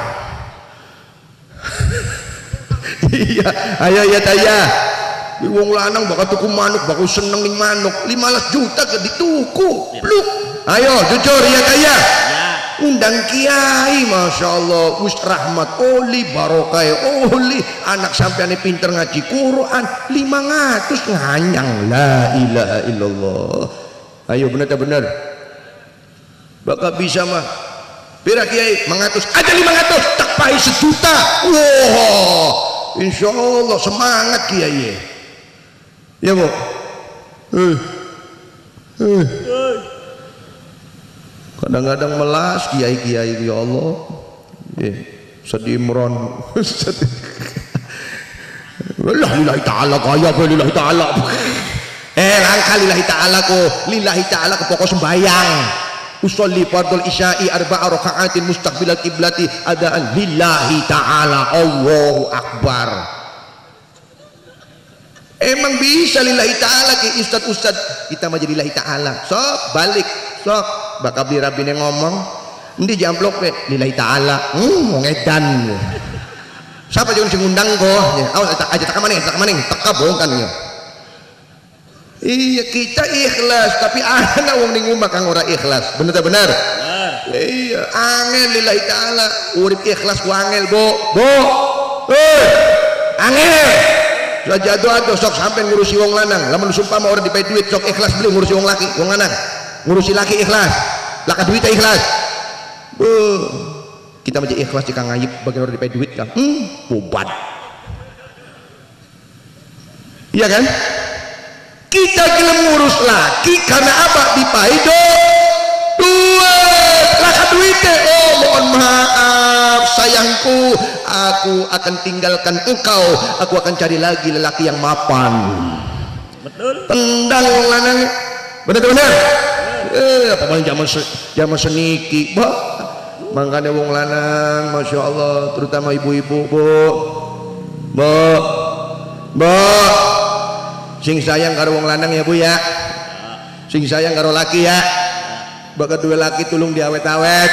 Iya, ayo ya taya. Wong lanang bakal tuku manuk, bakal seneng ning manuk. lima belas juta ke dituku. Bluk. Ayo jujur ya taya. Undang kiai, masya Allah, wis rahmat oli barokah oli, anak sampean pinter ngaji Quran lima ratus nganyang. La ilaha illallah. Ayo benar-benar bakal bisa mah. Pira kiai mengatus aja lima ratus tak pai sejuta. Wow, insya Allah semangat kiai ya bu. uh. Uh. Kadang-kadang melas kiai-kiai, ya Allah, eh, sedih meron. Lillahi ta'ala kaya apa lillahi ta'ala. Eh langkah lillahi ta'ala ko, lillahi ta'ala ko pokok sembayang. Usolli fardul isya'i arba'a raka'atin mustaqbilal kiblati adaan lillahi ta'ala. Allahu akbar. Emang bisa lillahi ta'ala ke ustad-ustad, kita mah jadi lillahi ta'ala. Sok balik, sok bakal beli rabine ngomong ini jamplok pe lillahi ta'ala. Hmm mau ngedan siapa jangan sing ngundang kok ya awas aja tak maning tak maning teka bongkan ya. Iya kita ikhlas tapi ana wong ning omah kang ora ikhlas. Bener ta bener? Iya angel lillahi ta'ala urip ikhlas ku angel bo bo eh angel saja ado-ado sok sampai ngurusi wong lanang lamun sumpah mau ora dipae duit sok ikhlas beli ngurusi wong laki wong lanang ngurusi laki ikhlas laka duitnya ikhlas. Buh, kita menjadi ikhlas jika ngayip bagian orang dipakai duit kan hmm, bobat iya kan kita gelem ngurus laki karena apa dipakai do duit laka duitnya. Oh mohon maaf sayangku, aku akan tinggalkan engkau, aku akan cari lagi lelaki yang mapan. Betul tendang lanang bener-bener. Eh apa paling zaman zaman seniki bah mangkane wong lanang masya Allah terutama ibu-ibu bu bu bu sing sayang karo wong lanang ya bu ya, sing sayang karo laki ya, bakal dua laki tulung diawet-awet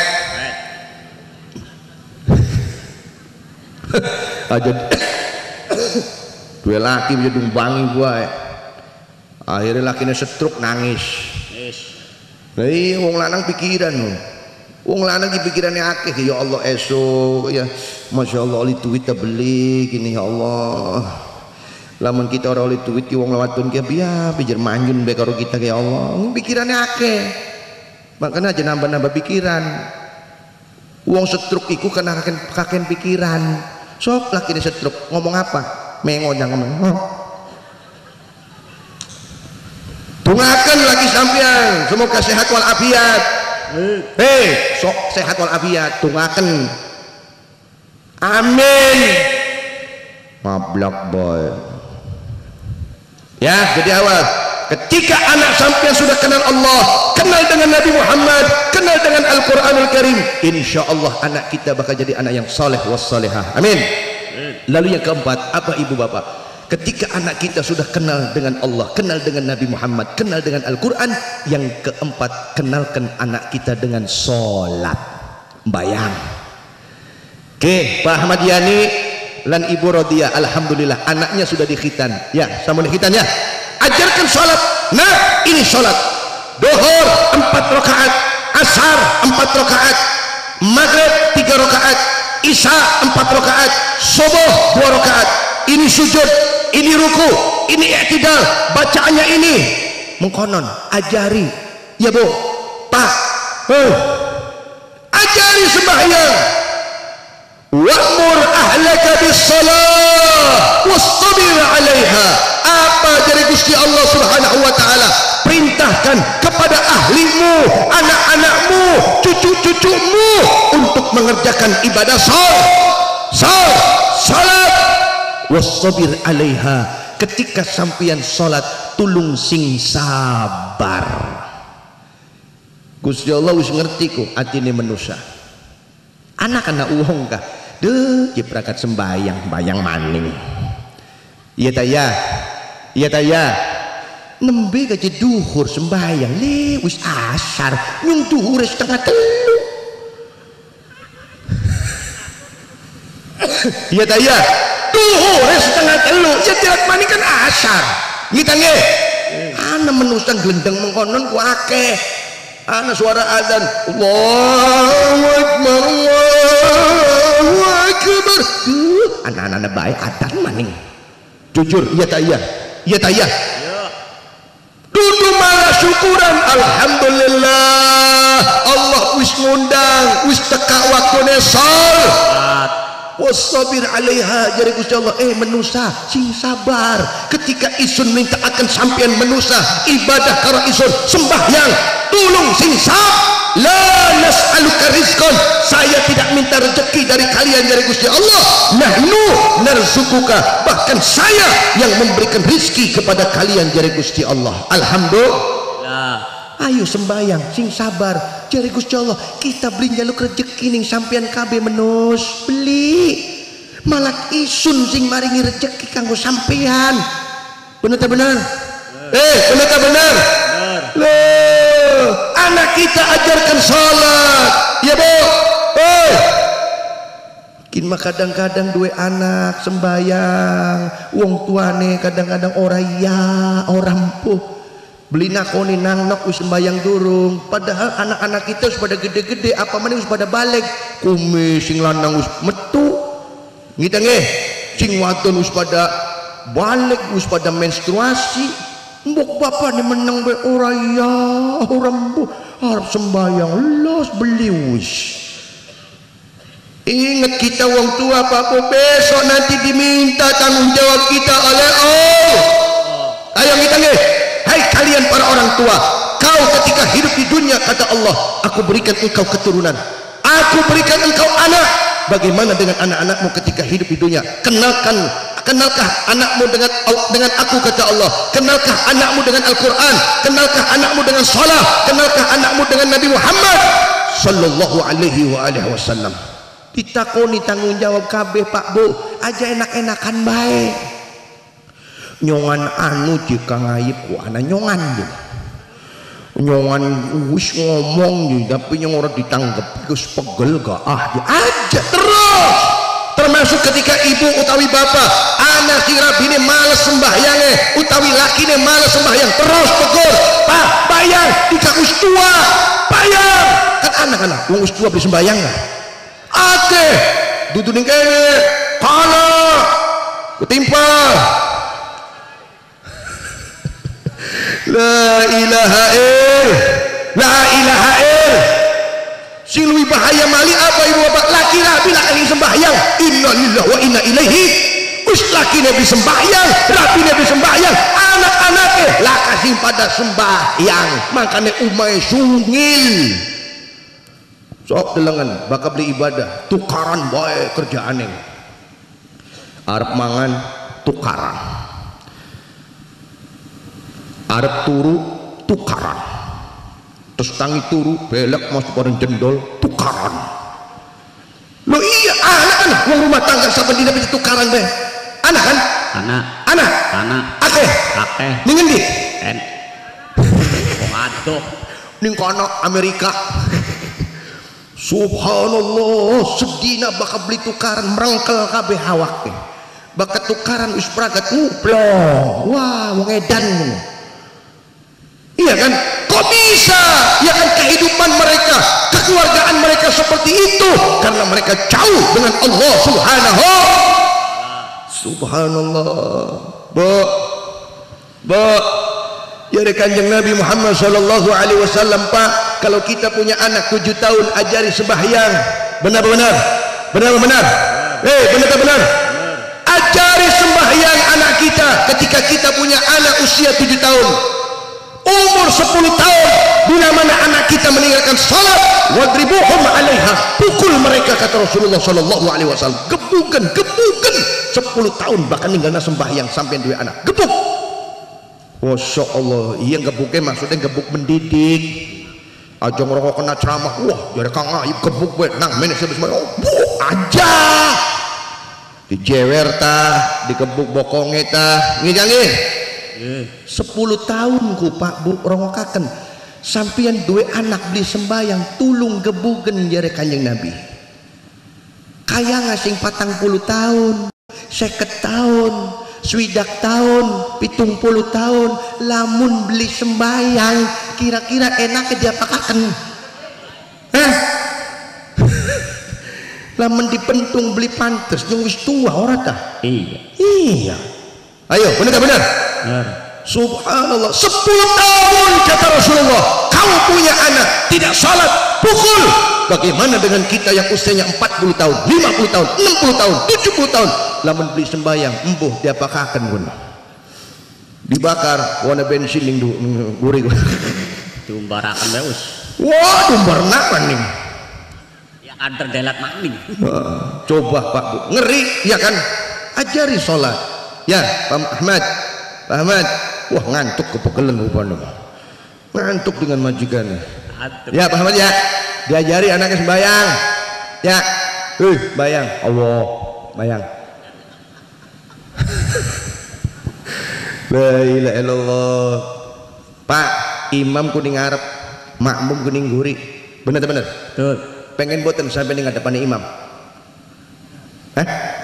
aja dua laki bisa dumbangi gua akhirnya lakinya setruk nangis. Nah iya wong lanang pikiran loh, wong lanang pikirannya akeh ya Allah esok ya masya Allah oleh duit kita beli gini ya Allah lamun kita orang oleh duit ki wong lewatun ki biar pijar manjun be karo kita ya Allah pikirannya akeh makanya aja nambah-nambah pikiran wong setruk iku kena kaken, kaken pikiran sok laki ini setruk ngomong apa mengon yang ngomong huh? Tungakan lagi sampean semoga sehat walafiat. Hei sok sehat walafiat tungakan amin mablak boy ya. Jadi awal ketika anak sampean sudah kenal Allah, kenal dengan Nabi Muhammad, kenal dengan Al-Quranul Karim, insya Allah anak kita bakal jadi anak yang soleh wassalehah. Amin. Lalu yang keempat apa ibu bapak, ketika anak kita sudah kenal dengan Allah, kenal dengan Nabi Muhammad, kenal dengan Al-Quran, yang keempat kenalkan anak kita dengan sholat bayang. Oke Pak Ahmad Yani dan Ibu Rodia alhamdulillah anaknya sudah dikhitan ya, sama dikhitan ya, ajarkan sholat. Nah ini sholat Duhur empat rakaat, asar empat rakaat, maghrib tiga rakaat, isya empat rakaat, subuh dua rakaat. Ini sujud, ini ruku, ini i'tidal, bacaannya ini mengkonon ajari ya bu pak oh. Ajari sembahyang wa'mur ahlaka bis salah wastabir alaiha. Apa jadi Gusti Allah Subhanahu wa taala, perintahkan kepada ahlimu, anak-anakmu, cucu-cucumu untuk mengerjakan ibadah salat, salat, salat, wasabir alaiha. Ketika sampeyan salat tulung sing sabar. Gusti Allah wis ngerti ku atine manusia. Anak-anak uang kah? Deh, ciprakat sembayang, bayang maning. Iya ta ya, iya ta ya. Nembe gaji duhur sembayang, le wis asar, nyung duhur setengah telu. Iya ta ya, duhur setengah telu, ya tiap maning kan asar. Ngita nge, ana menusang gelendeng mengkonon ku akeh. Ana suara azan, Allahu Akbar, Allahu Akbar. Uh, anak-anak baik adzan maning. Jujur, iya tak iya, iya tak iya. Duduk malah syukuran, alhamdulillah. Allah wis ngundang, wis teka waktune salat. Wasabir alaiha, jadi Gusti Allah, eh menusa sing sabar. Ketika isun minta akan sampean menusa ibadah karo isun sembahyang, tulung sing sabar. La nas'aluka rizqan, saya tidak minta rezeki dari kalian dari Gusti Allah. Nahnu narzuquka, bahkan saya yang memberikan rizki kepada kalian dari Gusti Allah. Alhamdulillah. Ayo sembayang sing sabar jari Gusti Allah, kita beli jaluk rezeki ning sampean kabeh menus beli malak isun sing maringi rezeki kanggo sampean. Bener ta bener? Eh, bener ta bener? Loh, anak kita ajarkan salat, ya Bu. Eh, kin mah kadang-kadang dua anak sembayang, wong tuane kadang-kadang ora ya, orang puh. Beli nakoni nang nak wis sembayang durung, padahal anak-anak kita wis pada gede-gede, apa mana wis pada balik, kumis sing lanang wis metu, ngita nggih, sing wadon wis pada balik, wis pada menstruasi, mbok bapak ni menang be ora ya, orang bu harap sembayang los beli wis. Ingat kita wong tua Pak Bu, besok nanti diminta tanggung jawab kita oleh Allah. Ayo kita nggih. Hai kalian para orang tua, kau ketika hidup di dunia kata Allah, aku berikan engkau keturunan, aku berikan engkau anak. Bagaimana dengan anak-anakmu ketika hidup di dunia? Kenalkan, kenalkah anakmu dengan dengan aku kata Allah? Kenalkah anakmu dengan Al-Quran? Kenalkah anakmu dengan salat? Kenalkah anakmu dengan Nabi Muhammad sallallahu alaihi wa alihi wasallam? Ditakoni tanggung jawab kabeh Pak Bu, aja enak-enakan baik. Nyongan anu jika ngayip ku ana nyongan dia nyongan wis ngomong dia tapi yang orang ditanggap terus pegel gak ah dia aja terus, termasuk ketika ibu utawi bapak anak si rabine males sembahyangnya utawi lakine males sembahyang terus tegur, Pak bayang jika us tua bayang kan anak-anak wong us tua beli sembahyang gak ake duduk ning kene kana ketimpa. La ilaha il, la ilaha il. Sing luwih bahaya mali apa ibu bapak? Laki rabi laki sembahyang. Inna lillahi wa inna ilaihi. Us laki nabi sembahyang, rabi nabi sembahyang. Anak-anaknya laka sing pada sembahyang. Makanya umay sungil. Sok delengan, bakal beli ibadah. Tukaran bae kerjaane. Arep mangan tukaran. Arep turu tukaran, terus tangi turu belak mas bareng jendol tukaran. Lo iya anak kan, uang rumah tangga sampai tidak bisa tukaran deh. Anak kan? Anak. Anak. Anak. Ake. Ake. Ningen di. En. Waduh. Ning kono Amerika. Subhanallah, sedina bakal beli tukaran merengkel kabeh awake. Bakal tukaran wis pragat nguplong. Wah, wong edan. Iya kan? Kok bisa? Ya kan kehidupan mereka, kekeluargaan mereka seperti itu karena mereka jauh dengan Allah Subhanahu. Subhanallah. Bu, bu, ya dari kanjeng Nabi Muhammad Sallallahu Alaihi Wasallam Pak, kalau kita punya anak tujuh tahun ajari sembahyang, benar-benar, benar-benar, eh benar-benar, ajari sembahyang anak kita ketika kita punya anak usia tujuh tahun, umur sepuluh tahun, bila mana anak kita meninggalkan salat, wadribuhum alaiha, pukul mereka, kata Rasulullah sallallahu alaihi wasallam. Gebukan, gebukan. sepuluh tahun bahkan ninggalna sembahyang sampai dua anak, gebuk. Masya Allah, iya gebuknya maksudnya gebuk mendidik. Aja ngerokok kena ceramah, wah jadi kang Aib gebuk gue, nang menek sebesar, oh aja. Dijewer tah, digebuk bokongnya tah, ngijangi. sepuluh tahun ku Pak Bu rongokaken sampeyan duwe anak beli sembayang tulung gebugen jare Kanjeng Nabi. Kaya ngasing patang puluh tahun, seket tahun, swidak tahun, pitung puluh tahun, lamun beli sembayang kira-kira enak dia pakaken. Hah? Lamun dipentung beli pantes jeung wis tua ora tah? Iya. Iya. Ayo, benar tak benar? Benar. Subhanallah, sepuluh tahun kata Rasulullah, kamu punya anak tidak salat, pukul. Bagaimana dengan kita yang usianya empat puluh tahun, lima puluh tahun, enam puluh tahun, tujuh puluh tahun, lamun beli sembayang, embuh dia pakakan pun. Dibakar, warna bensin yang gurih. Diumbarakan beus. Wah, umbar nakan nih. Ya antar delat maning. Wah, coba Pak Bu, ngeri ya kan? Ajari sholat. Ya, Pak Ahmad, Pak Ahmad, wah ngantuk kepegelen rupanya. Ngantuk dengan majikannya. Ya Pak Ahmad ya, diajari anaknya sembayang. Ya, uh, bayang, Allah, bayang. La ilaha illallah. Pak, imam kuning ngarep, makmum kuning guri. Bener bener. Betul. Pengen boten sampai ning ngadepan imam. Hah?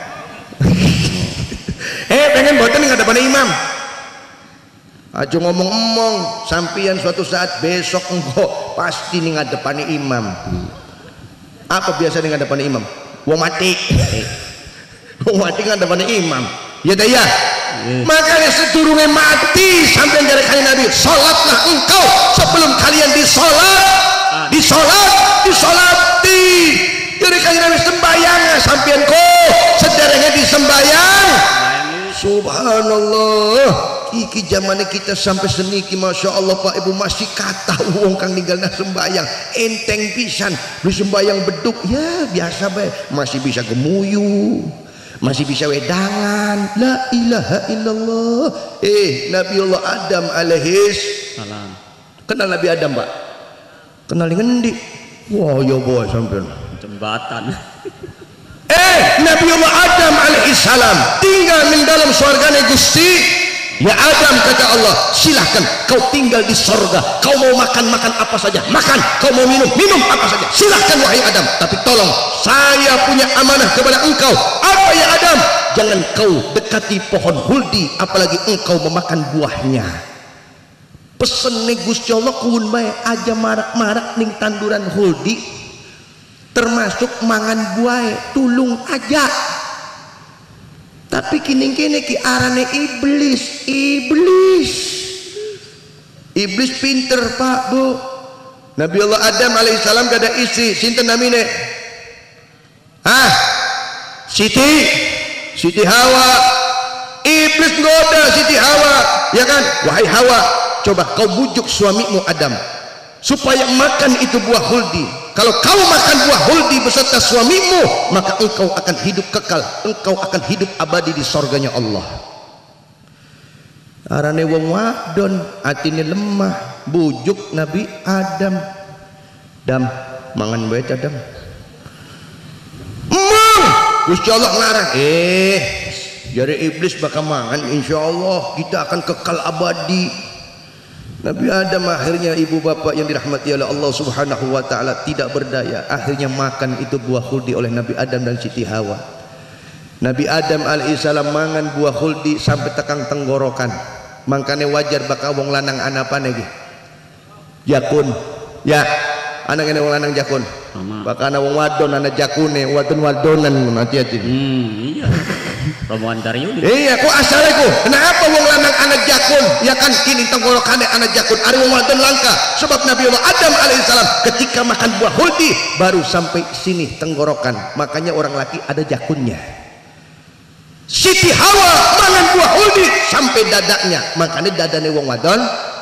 Eh, pengen boten ning ngadepan imam. Aja ngomong-ngomong, sampian suatu saat besok engkau pasti ning ngadepan imam. Apa biasa ning ngadepan imam? Wong mati. Wong mati ngadepan imam. Ya dah ya. Makanya sedurunge mati sampai dari Kanjeng Nabi, salatlah engkau sebelum kalian disolat, disolat, disolati. Dari Kanjeng Nabi sembayang sampean kok sederenge disembayang. Subhanallah, iki zamane kita sampai seniki, masya Allah Pak Ibu masih kata wong kang ninggalna sembayang enteng pisan, beli sembayang beduk ya biasa bae, masih bisa gemuyu, masih bisa wedangan. La ilaha illallah. Eh, Nabiullah Adam alaihis salam. Kenal Nabi Adam Pak? Kenal ngendi? Wah ya boy sampean jembatan. Eh, Nabiullah Adam alaihissalam tinggal di dalam surganya Gusti. Ya Adam, kata Allah, silahkan kau tinggal di surga. Kau mau makan makan apa saja makan, kau mau minum minum apa saja silahkan wahai Adam. Tapi tolong, saya punya amanah kepada engkau. Apa ya Adam? Jangan kau dekati pohon huldi, apalagi engkau memakan buahnya. Pesen Gusti Allah kuun bae aja marak-marak ning tanduran huldi, termasuk mangan buah tulung aja. Tapi kini-kini ki arane iblis, iblis, iblis pinter Pak Bu. Nabiullah Adam alaihissalam gak ada istri, sinten namine? Hah? Siti, Siti Hawa. Iblis ngoda Siti Hawa, ya kan? Wahai Hawa, coba kau bujuk suamimu Adam supaya makan itu buah huldi. Kalau kau makan buah huldi beserta suamimu, maka engkau akan hidup kekal, engkau akan hidup abadi di surganya Allah. Arane wong wadon atine lemah, bujuk Nabi Adam. Dam, mangan bae Adam. Emang Gusti Allah ngarang, eh jare iblis bakal mangan, insyaallah kita akan kekal abadi. Nabi Adam akhirnya, ibu bapak yang dirahmati oleh Allah subhanahu wa ta'ala, tidak berdaya, akhirnya makan itu buah huldi oleh Nabi Adam dan Siti Hawa. Nabi Adam alaihissalam mangan buah huldi sampai tekang tenggorokan. Makanya wajar bakal wong lanang anapane iki jakun ya, anak ini wong lanang jakun bakal ana wong wadon ana jakune, wadon wadonan hati-hati. Hmm, iya. Rombongan Karyuni. Iya, kok asalnya ku? Kenapa wong lanang anak jakun? Ya kan kini tenggorokane anak jakun. Ari wong wadon langka. Sebab Nabi Allah Adam alaihissalam ketika makan buah huldi baru sampai sini tenggorokan. Makanya orang laki ada jakunnya. Siti Hawa mangan buah huldi sampai dadanya, makanya dadane wong wadon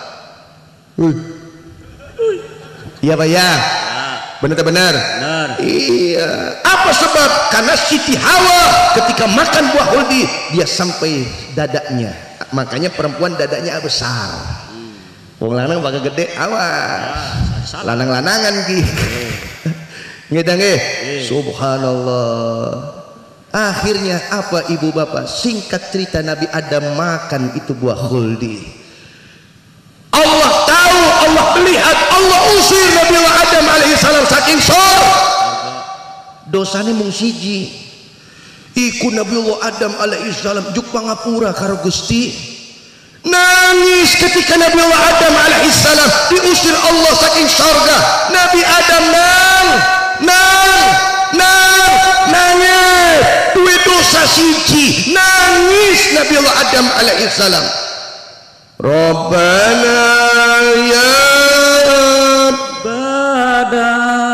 iya Pak ya, benar benar benar. Iya, apa sebab? Karena Siti Hawa ketika makan buah huldi dia sampai dadanya, makanya perempuan dadanya besar. Wong lanang bakal gede awas, lanang-lanangan ki ngedang eh subhanallah. Akhirnya apa ibu bapak, singkat cerita Nabi Adam makan itu buah huldi. Allah tahu, Allah melihat, Allah usir Nabi Adam alaihissalam saking sor dosanya mung siji iku Nabi Adam alaihissalam juk pangapura karo Gusti, nangis ketika Nabi Adam alaihissalam diusir Allah saking sorga. Nabi Adam nang nang nang nangis duit dosa siji, nangis Nabi Adam alaihissalam. Rabbana ya Rabbana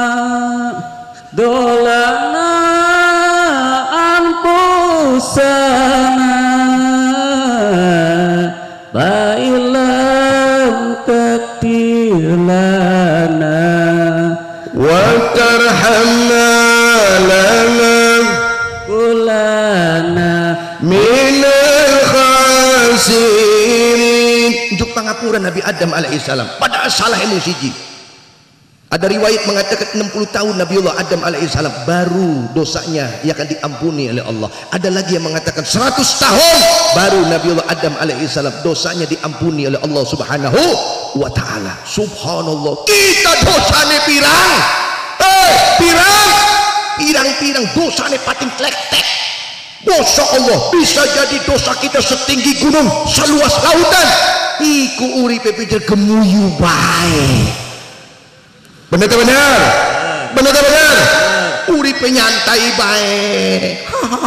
dolana anfusana ba'ilam katilana wa tarhamna lana kulana minal khasirin. Juk pangapura Nabi Adam alaihissalam padahal salah emu siji. Ada riwayat mengatakan enam puluh tahun Nabiullah Adam alaihissalam baru dosanya yang akan diampuni oleh Allah. Ada lagi yang mengatakan seratus tahun baru Nabiullah Adam alaihissalam dosanya diampuni oleh Allah subhanahu wa ta'ala. Subhanallah, kita dosanya pirang eh pirang pirang-pirang dosanya pating tlek-tek. Dosa Allah bisa jadi dosa kita setinggi gunung, seluas lautan. Iku uripe pikir gemuyu bae. Benar benar. Benar benar. Uripe nyantai bae.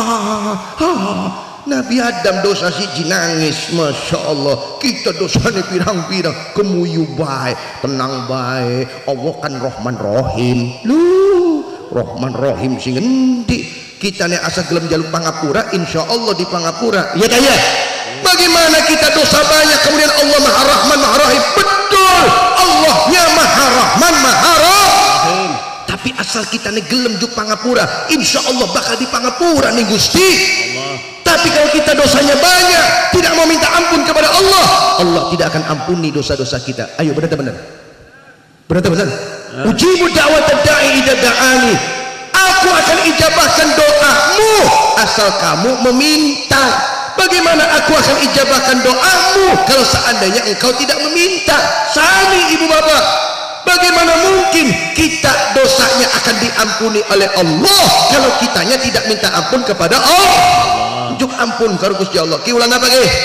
Nabi Adam dosa siji nangis, masya Allah. Kita dosanya pirang-pirang, gemuyu bae, tenang bae. Allah kan Rahman Rahim. Lu Rahman Rahim sing endi? Kita nih asa gelem jaluk pangapura, insya Allah di pangapura. Ya kaya. Bagaimana kita dosa banyak kemudian Allah Maha Rahman Maha Rahim? Betul, Allahnya Maha Rahman Maha Rahim. Tapi asal kita nih gelem juk pangapura, insya Allah bakal di pangapura nih Gusti. Allah. Tapi kalau kita dosanya banyak, tidak mau minta ampun kepada Allah, Allah tidak akan ampuni dosa-dosa kita. Ayo benar-benar, benar-benar. Ujibu da'wat da'i idza da'ani. Aku akan ijabahkan doamu asal kamu meminta. Bagaimana aku akan ijabahkan doamu kalau seandainya engkau tidak meminta? Sami ibu bapak, bagaimana mungkin kita dosanya akan diampuni oleh Allah kalau kitanya tidak minta ampun kepada Allah? Juk ampun karo Gusti Allah. Ki ulang apa ke?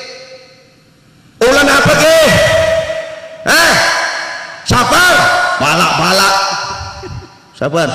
Ulang apa ke? Hah? Sabar, balak-balak. Sabar.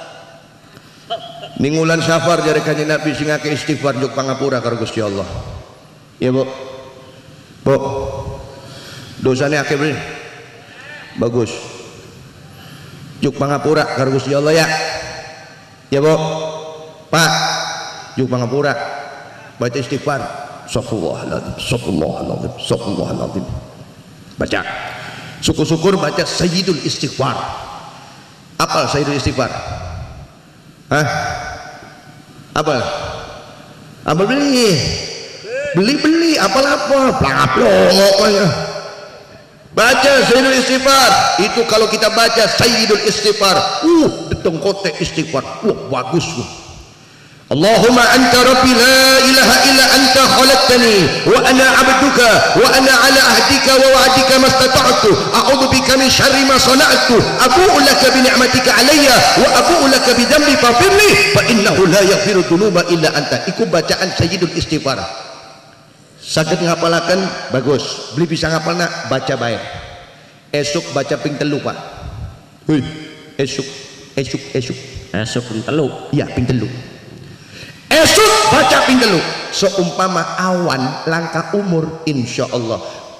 Ningulan safar jare kanjeng Nabi sing akeh istighfar juk pangapura karo Gusti Allah. Ya, Bu. Bu. Dosane akeh bener. Bagus. Juk pangapura karo Gusti Allah ya. Ya, Bu. Pak, juk pangapura. Baca istighfar. Astagfirullahaladzim, astagfirullahaladzim, astagfirullahaladzim. Baca. Syukur-syukur baca Sayyidul Istighfar. Apal Sayyidul Istighfar? Hah? Apa? Apa beli? Beli-beli apal apa? Plak-plok aja. Baca Sayyidul Istighfar. Itu kalau kita baca Sayyidul Istighfar, uh, detengkote istighfar. Wah, bagus. Allahumma anta rabbi la ilaha illa anta khalaqtani wa ana 'abduka wa ana 'ala ahdika wa wa'dika mastata'tu a'udzu bika min syarri ma sana'tu abu'u laka bi ni'matika 'alayya wa abu'u laka bi dhanbi faghfirli fa innahu la yaghfiru dzunuba illa anta. Iku bacaan Sayyidul Istighfar. Saged ngapalaken bagus, beli bisa ngapalna baca bae. Esuk baca ping telu Pak. Hei, esuk esuk esuk esuk ping telu. Iya, ping telu. Esok baca ping telu. Seumpama awan langkah umur, insya Allah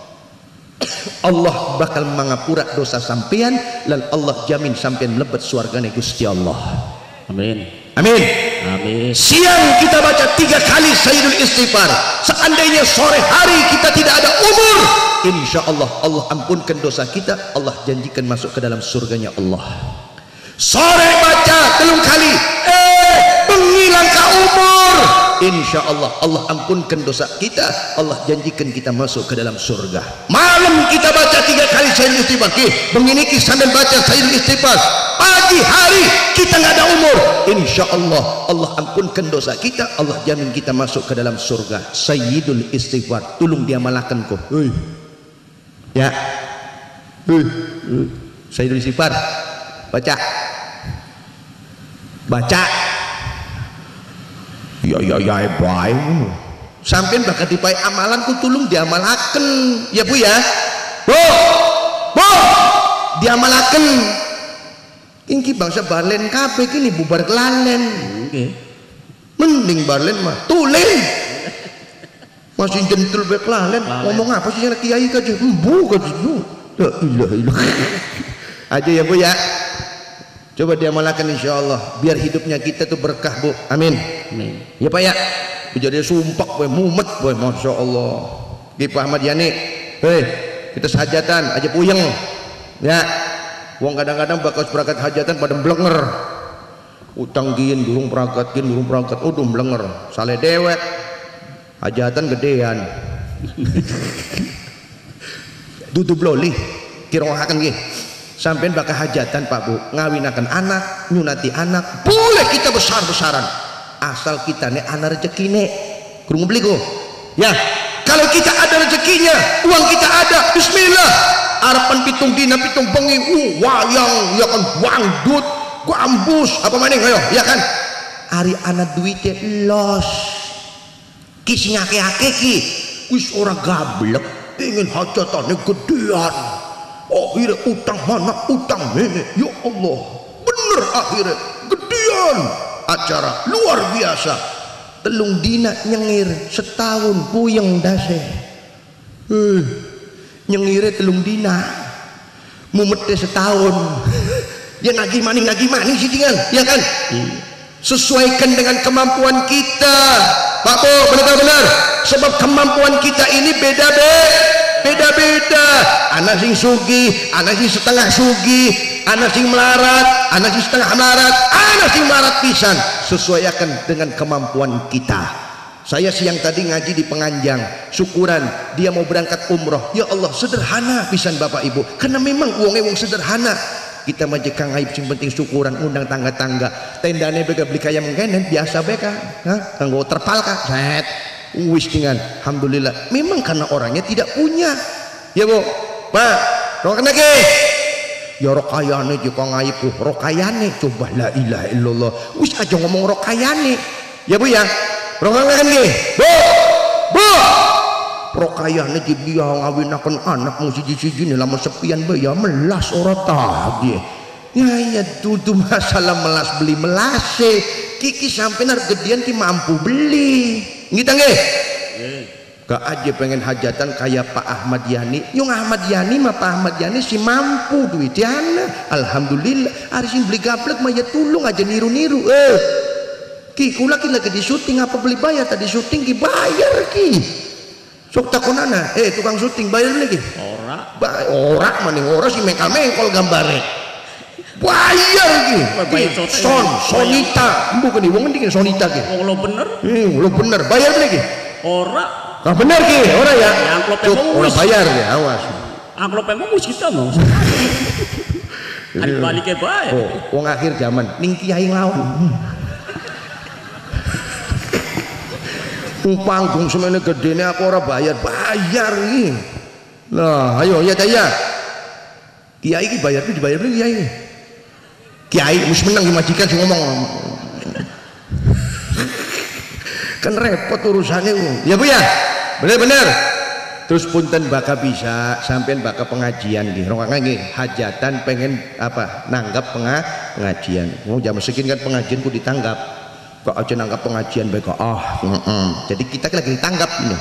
Allah bakal mengapura dosa sampean dan Allah jamin sampean mlebet swargane Gusti Allah. Amin. Amin. Amin. Siang kita baca tiga kali Sayyidul Istighfar. Seandainya sore hari kita tidak ada umur, insya Allah Allah ampunkan dosa kita, Allah janjikan masuk ke dalam surganya Allah. Sore baca telung kali, eh bengilang ka umur, insya Allah Allah ampunkan dosa kita, Allah janjikan kita masuk ke dalam surga. Malam kita baca tiga kali Sayyidul Istighfar, begini kita sambil baca Sayyidul Istighfar. Pagi hari kita nggak ada umur, insya Allah Allah ampunkan dosa kita, Allah jamin kita masuk ke dalam surga. Sayyidul Istighfar, tolong diamalkan kok. Hei. Ya, hei. Sayyidul Istighfar, baca, baca. Ya ya ya baik. Sampai bakal dipai amalanku, tolong diamalkan, ya bu ya. Bu, bu, diamalkan. Ini bangsa balen kape kini bubar kelalen. Okay. Mending balen mah tulen. Masih jentul be kelalen. Ngomong apa sih yang kiai kaje? Embu kaje. La ilaha illallah. Aja ya bu ya. Coba dia malakan insyaallah biar hidupnya kita tuh berkah bu. Amin. Amin. Ya pak ya. Jadi sumpah boy mumet boy, masya Allah. Ki Pak Ahmad Yani. Hei kita sahajatan aja puyeng. Ya. Wong kadang-kadang bakal berangkat hajatan pada blenger, utang gin durung berangkat gin durung berangkat, udah blenger, sale dewek, hajatan gedean, dudu bloli, kirohakan gih, sampein bakal hajatan Pak Bu, ngawinakan anak, nyunati anak, boleh kita besar-besaran, asal kita nih anak rezeki nih, kurung beli go, ya, kalau kita ada rezekinya, uang kita ada, Bismillah. Harapan pitung dina pitung bengi uh, wayang ya kan wangdut gambus apa maning ayo ya kan hari anak duitnya los kisi ngake-ake ki wis ora gablek pengen hajatannya gedean akhirnya utang mana utang nenek ya Allah bener akhirnya gedean acara luar biasa telung dina nyengir setahun puyeng dase eh nyengire telung dina mumete setahun ya ngaji maning ngaji maning sih tinggal ya kan hmm. Sesuaikan dengan kemampuan kita Pak Bu benar-benar sebab kemampuan kita ini beda-beda beda-beda anak sing sugi anak sing setengah sugi anak sing melarat anak sing setengah melarat anak sing melarat pisan sesuaikan dengan kemampuan kita. Saya siang tadi ngaji di Penganjang, syukuran dia mau berangkat umroh. Ya Allah, sederhana pisan Bapak Ibu. Karena memang uangnya uang sederhana. Kita mah kang aib sing penting syukuran undang tangga-tangga. Tendane bega beli kaya mengkenen biasa beka. Hah? Kanggo terpal ka. Set. Wis dengan alhamdulillah. Memang karena orangnya tidak punya. Ya Bu. Pak, rokane lagi. Ya rokayane juga ngaib tuh. Rokayane coba la ilaha illallah. Wis aja ngomong rokayane. Ya Bu ya. Rokayane nggih. Bu. Bu. Rokayane dia ngawinaken anak mu siji-siji lamun sepian bae ya melas ora tah dia. Ya ya dudu masalah melas beli melase. Kiki sampean arep gedean ki mampu beli. Ngita nggih? Nggih. Gak aja pengen hajatan kayak Pak Ahmad Yani. Yung Ahmad Yani mah Pak Ahmad Yani si mampu duitnya. Alhamdulillah. Ari sing beli gaplek mah ya tulung aja niru-niru. Eh. Ki kula ki lagi di syuting apa beli bayar tadi syuting ki bayar ki. Sok takonana, eh tukang syuting bayar lagi. Ora. Ba ora maning ora si mengkal-mengkol gambare. Bayar ki. Son, Sonita. Bukan di wong ngendi Sonita ki. Wong lo bener. Eh, lo bener. Bayar lagi. Ora. Nah bener ki, ora ya. Cuk, ora bayar ya, awas. Angklop emang wis kita mau. Ari balike bae. Oh, wong akhir zaman ning kiai nglawan. Panggung semene gedene apa ora bayar bayar iki. Nah, ayo ya daya. Kiai iki bayar iki dibayar lagi kiai. Kiai mesti menang di majikan sing ngomong. Kan repot urusannya. Ya Bu ya. Bener-bener. Terus punten bakal bisa sampean bakal pengajian nggih. Rongkang nggih hajatan pengen apa? Nanggap pengajian. Mau jam segini kan pengajian ku ditanggap. Kok aja nanggap pengajian baik ah mm -mm. Jadi kita lagi ditanggap ini.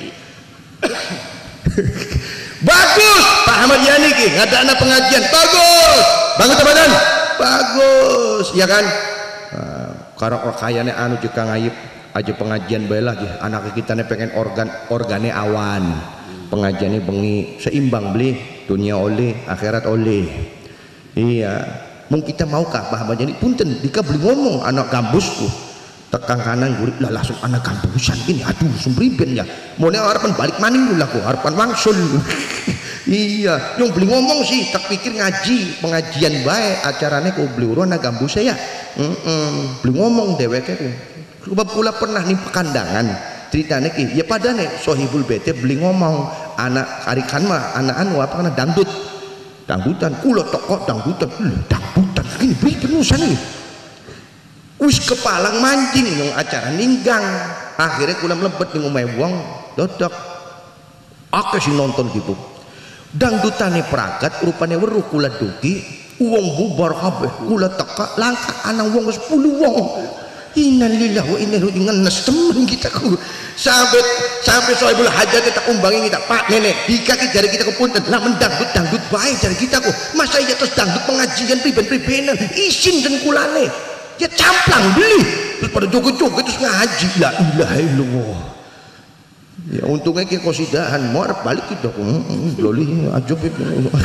Bagus Pak Ahmad Yani ki ada anak pengajian bagus banget badan bagus ya kan. Nah, karena kayaknya anu juga ngayip aja pengajian bae lagi anak kita nih pengen organ organnya awan pengajiannya bengi seimbang beli dunia oleh akhirat oleh iya mungkin kita mau kah paham aja ini punten dika beli ngomong anak kampusku tekan kanan gurit lah langsung anak kampusan ini aduh sumpriben ya mau nih harapan balik maning dulu aku harapan wangsul iya yang beli ngomong sih tak pikir ngaji pengajian baik acaranya kau beli urun anak kampus saya mm -mm. beli ngomong dewek itu sebab pula pernah nih pekandangan ceritanya ki ya pada nih sohibul bete beli ngomong anak karikan mah anak anu apa karena dangdut dangdutan kulo tokok dangdutan dangdutan gini beri penusan nih wis kepalang mancing yang acara ninggang akhirnya kula melebet nih ngomai buang dodok aku sih nonton gitu dangdutane peragat rupanya weruh kula duki uang bubar kabeh kula teka langkah anak wong sepuluh wong innalillahi wa inna ilaihi ngenes temen kita ku sampai sampai sohibul hajat kita umbangi kita pak nenek di kaki jari kita kepunten lah mendangdut dangdut baik jari kita ku masa iya terus dangdut pengajian priben-pribenan isin dan kulane ya camplang beli terus pada joget-joget terus ngaji la ilaha illallah ya untungnya kayak kosidahan mau balik gitu loli ajab itu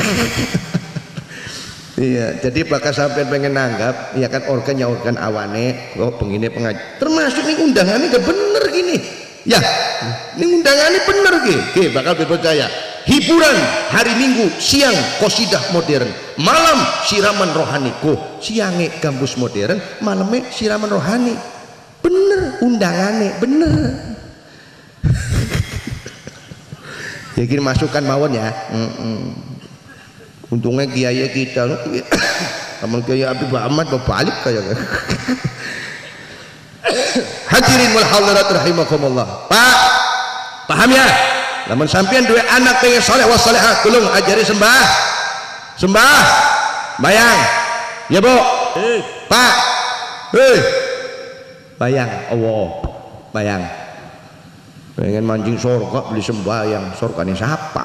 iya jadi bakal sampai pengen nanggap ya kan organnya organ awane oh pengine pengaji termasuk nih undangannya gak bener gini ya ini undangannya bener gini bakal dipercaya hiburan hari minggu siang kosidah modern malam siraman rohani kok siangnya kampus modern malamnya siraman rohani bener undangannya bener ya gini masukkan mawon ya mm -mm. untungnya kiai kita teman kiai Habib Ahmad berbalik kayak hadirin wal hadirat rahimakumullah pak paham ya lamun sampean dua anak pengen soleh was solehah tulung ajari sembah sembah bayang ya bu Eh, pak hei bayang Allah bayang pengen mancing sorga beli sembahyang sorganya siapa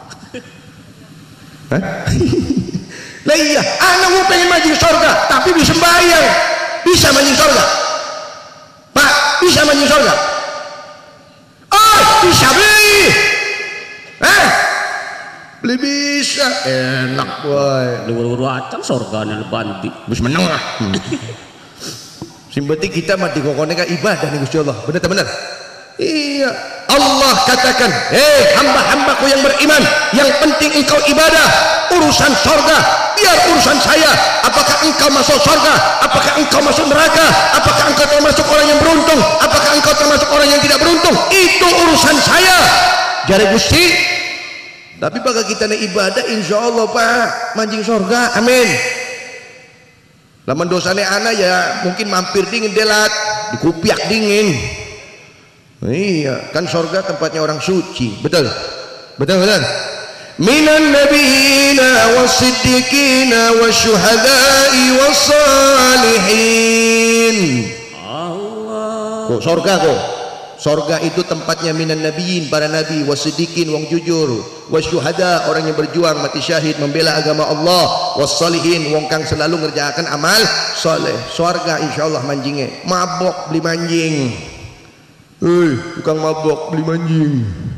hah lah iya anak mau pengen mancing sorga tapi beli sembahyang bisa mancing sorga pak bisa mancing sorga oh bisa beli hah beli bisa enak boy luar-luar acang sorganya lebanti bisa menengah hmm. Simbeti kita mati kokone ka ibadah nih Gusti Allah benar tak benar iya Allah katakan hei hamba-hambaku yang beriman yang penting engkau ibadah urusan sorga biar urusan saya apakah engkau masuk sorga apakah engkau masuk neraka apakah engkau termasuk orang yang beruntung apakah engkau termasuk orang yang tidak beruntung itu urusan saya jare Gusti tapi bagi kita nih ibadah insya Allah pak mancing sorga amin laman dosane anak ya mungkin mampir dingin delat dikupiak dingin iya kan sorga tempatnya orang suci betul betul betul minan nabiyina wasiddiqina wasyuhada'i wassalihin Allah kok sorga kok sorga itu tempatnya minan nabiyin para nabi wasiddiqin wong jujur wasyuhada orang yang berjuang mati syahid membela agama Allah wassalihin wong kang selalu ngerjakan amal soleh sorga insyaallah manjingnya mabok beli manjing hei tukang mabok beli manjing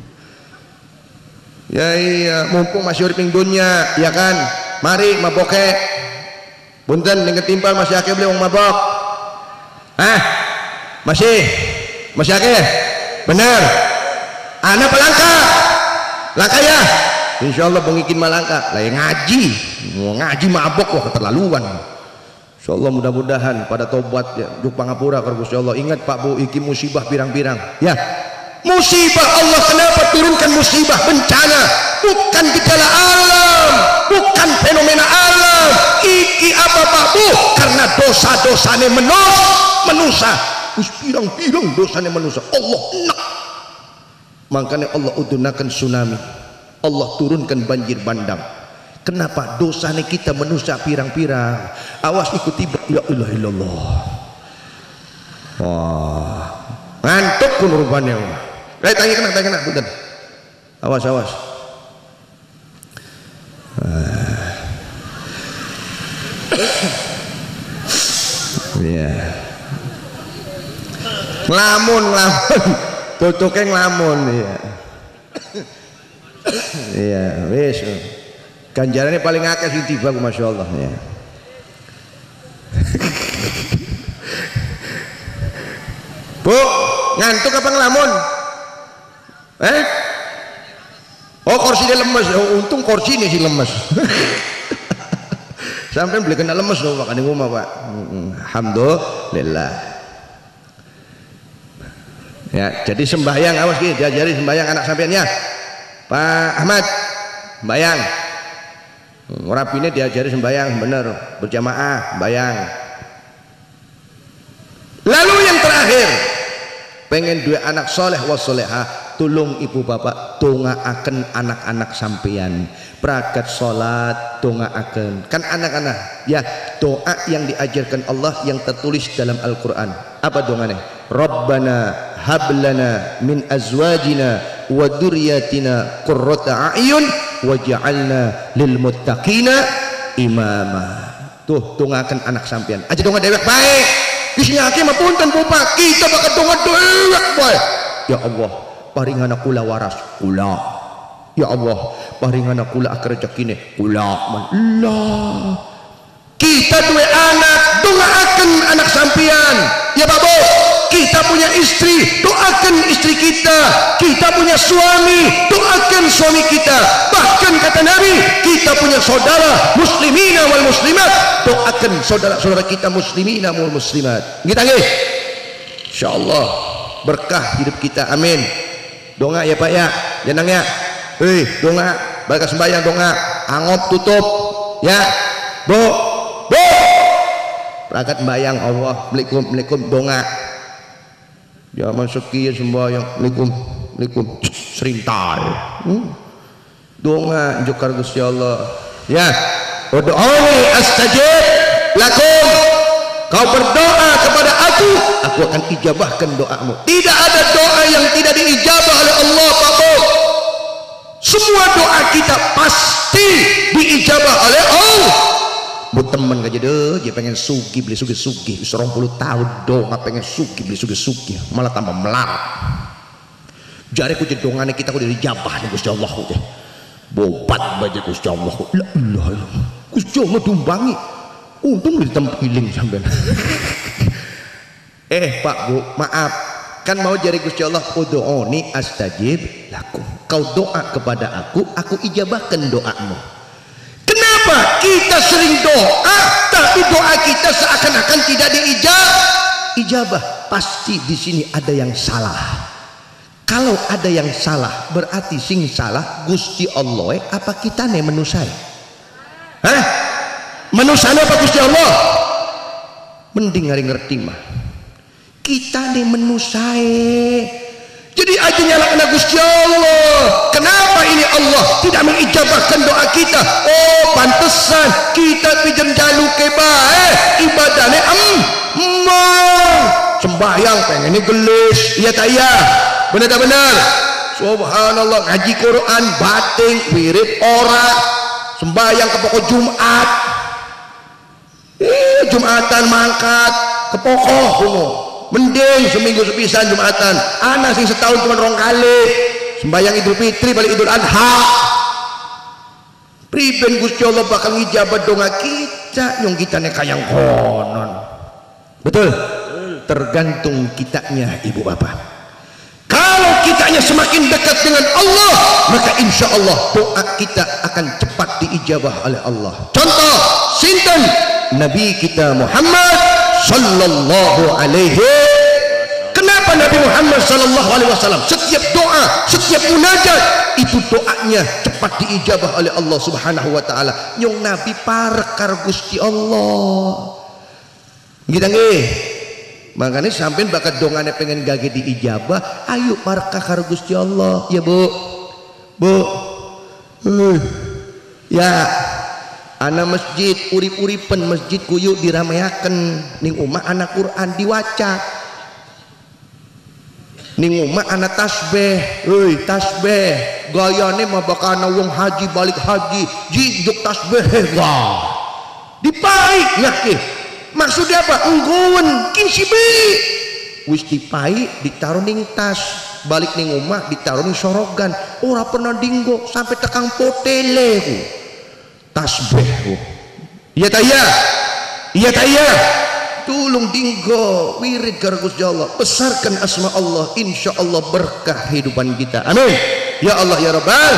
ya iya mumpung masih urip ning dunya ya kan mari maboke punten ning ketimpal masih akeh beli wong mabok hah masih masih akeh bener anak pelangka langka ya insyaallah bengikin malangka lah ngaji mau ngaji mabok wah keterlaluan insyaallah mudah-mudahan pada tobat ya juk pangapura ka Gusti Allah ingat Pak Bu iki musibah pirang-pirang ya musibah Allah kenapa turunkan musibah bencana bukan gejala alam bukan fenomena alam iki apa Pak Bu karena dosa-dosane menus menusa us pirang-pirang dosanya manusia Allah enak makanya Allah udunakan tsunami Allah turunkan banjir bandang kenapa dosanya kita manusia pirang-pirang awas ikuti ya ilah illallah wah ngantuk pun rupanya eh tanya kena tanya kena bukan awas awas ya yeah. nglamun nglamun tutuke nglamun ya. Iya wis ganjarannya paling akeh sing tiba masyaallah ya. Bu ngantuk apa ngelamun? Eh? Oh kursinya lemes, oh, untung kursi ini sih lemes. Sampai beli kena lemes loh pak di rumah pak. Alhamdulillah. Ya jadi sembahyang awas gitu diajari sembahyang anak sampean ya. Pak Ahmad sembahyang. Rapine diajari sembahyang bener berjamaah sembahyang. Lalu yang terakhir pengen dua anak soleh wasolehah, tolong ibu bapak dongaaken anak-anak sampeyan pragat sholat dongaaken kan anak-anak ya doa yang diajarkan Allah yang tertulis dalam Al-Quran. Apa dongane? Rabbana hablana min azwajina wa dzurriyyatina qurrata a'yun waj'alna lil muttaqina imama. Tuh dongaaken anak sampeyan aja donga dewek baik. Bisnya hakim punten Bapak kita bakal donga dewek boy. Ya Allah paringana kula waras kula. Ya Allah paringana kula akeh rezekine kula. Allah kita dua anak dongaaken anak sampean ya Pak Bu. Kita punya istri doakan istri kita, kita punya suami doakan suami kita, bahkan kata Nabi kita punya saudara muslimina wal muslimat doakan saudara-saudara kita muslimina wal muslimat. Kita nggih insyaallah berkah hidup kita amin. Donga ya Pak ya jenang ya hei donga bakal sembahyang donga angop tutup ya Bu Bu rakat sembahyang Allah Assalamualaikum Assalamualaikum donga zaman sekian sembahyang Assalamualaikum Assalamualaikum serintal hmm. donga jukar Gusti Allah ya ud'uni astajib lakum kau berdoa kepada aku aku akan ijabahkan doamu. Tidak ada doa yang tidak diijabah oleh Allah Pak Bu. Semua doa kita pasti diijabah oleh Allah. Bu temen gak jadi dia pengen sugi beli sugi sugi serong puluh tahun doa pengen sugi beli sugi sugi malah tambah melarat. Jari ku jadi dongane kita ku dijabah nih Gusti Allah ku bobat baca Gusti Allah ku la ilaha illallah Gusti Allah dumbangi untung di tempat healing sampean. Eh Pak Bu maaf kan mau jari Gusti Allah ud'uni astajib lakum kau doa kepada aku aku ijabahkan doamu. Kenapa kita sering doa tapi doa kita seakan-akan tidak diijabah? Ijabah pasti di sini ada yang salah. Kalau ada yang salah berarti sing salah Gusti Allah apa kita nih menusai? Hah? Menusai apa Gusti Allah? Mending hari ngerti mah. Kita nih menusai. Jadi aja nyalakan Gusti Allah. Kenapa ini Allah tidak mengijabahkan doa kita? Oh pantesan kita pijem jalu kebae ibadahnya em emang sembahyang pengen ini gelis iya tak iya benar tak benar subhanallah ngaji Quran bating wirid ora sembahyang ke pokok Jumat eh Jumatan mangkat ke pokok kuno mending seminggu sepisan Jumatan anak sing setahun cuma rong kali sembahyang Idul Fitri balik Idul Adha priben Gusti Allah bakal ngijabah doa kita yang kita nek kayang konon betul tergantung kitanya ibu bapak. Kalau kitanya semakin dekat dengan Allah maka insya Allah doa kita akan cepat diijabah oleh Allah. Contoh sinten Nabi kita Muhammad sallallahu alaihi. Kenapa Nabi Muhammad sallallahu alaihi wasallam setiap doa setiap munajat itu doanya cepat diijabah oleh Allah subhanahu wa ta'ala. Nyong Nabi parekar Gusti Allah gitu nggih. Makanya sampai bakat dongane pengen gage diijabah ayo parekar karo Gusti Allah ya Bu Bu uh, ya ana masjid urip-uripen masjid kuyu dirameaken ning umah anak Quran diwaca ning umah anak tasbih euy tasbih gayane mah bakal ana wong haji balik haji jijuk tasbih wah dipaik ngakeh maksudnya apa engguwen kin sibi wis dipai ditaruh ning tas, balik ning omah ditaruh ning sorogan, ora pernah dinggo sampai tekang potele ku tasbih ku. Iya ta iya iya ta iya tulung dinggo wirid karo Gusti Allah, besarkan asma Allah, insya Allah berkah hidupan kita, amin ya Allah ya Rabbal.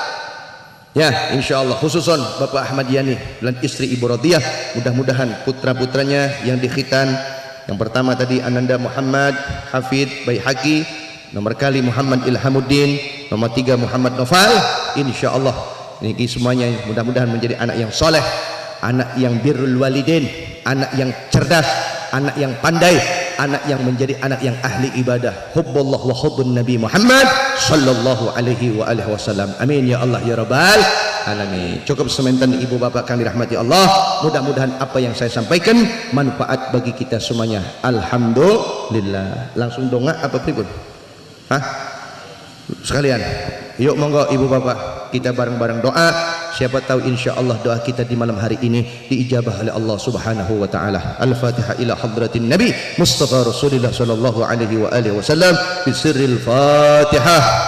Ya, insya Allah khususon Bapak Ahmad Yani dan istri Ibu Rodiah, mudah-mudahan putra-putranya yang dikhitan, yang pertama tadi Ananda Muhammad Hafid Baihaqi, nomor kali Muhammad Ilhamuddin, nomor tiga Muhammad Noval, insya Allah ini semuanya mudah-mudahan menjadi anak yang soleh, anak yang birrul walidin, anak yang cerdas, anak yang pandai, anak yang menjadi anak yang ahli ibadah, hubbullah wa hubbun Nabi Muhammad sallallahu alaihi wa alihi wasallam, amin ya Allah ya Rabbal alamin. Cukup semantan ibu bapak kami rahmati Allah, mudah-mudahan apa yang saya sampaikan manfaat bagi kita semuanya, alhamdulillah. Langsung dongak apa pripun? Hah? Sekalian yuk monggo ibu bapak kita bareng-bareng doa, siapa tahu insya Allah doa kita di malam hari ini diijabah oleh Allah subhanahu wa ta'ala. Al-Fatihah ila hadratin Nabi Mustafa Rasulullah sallallahu alaihi wa alihi wasallam bisirril Fatihah.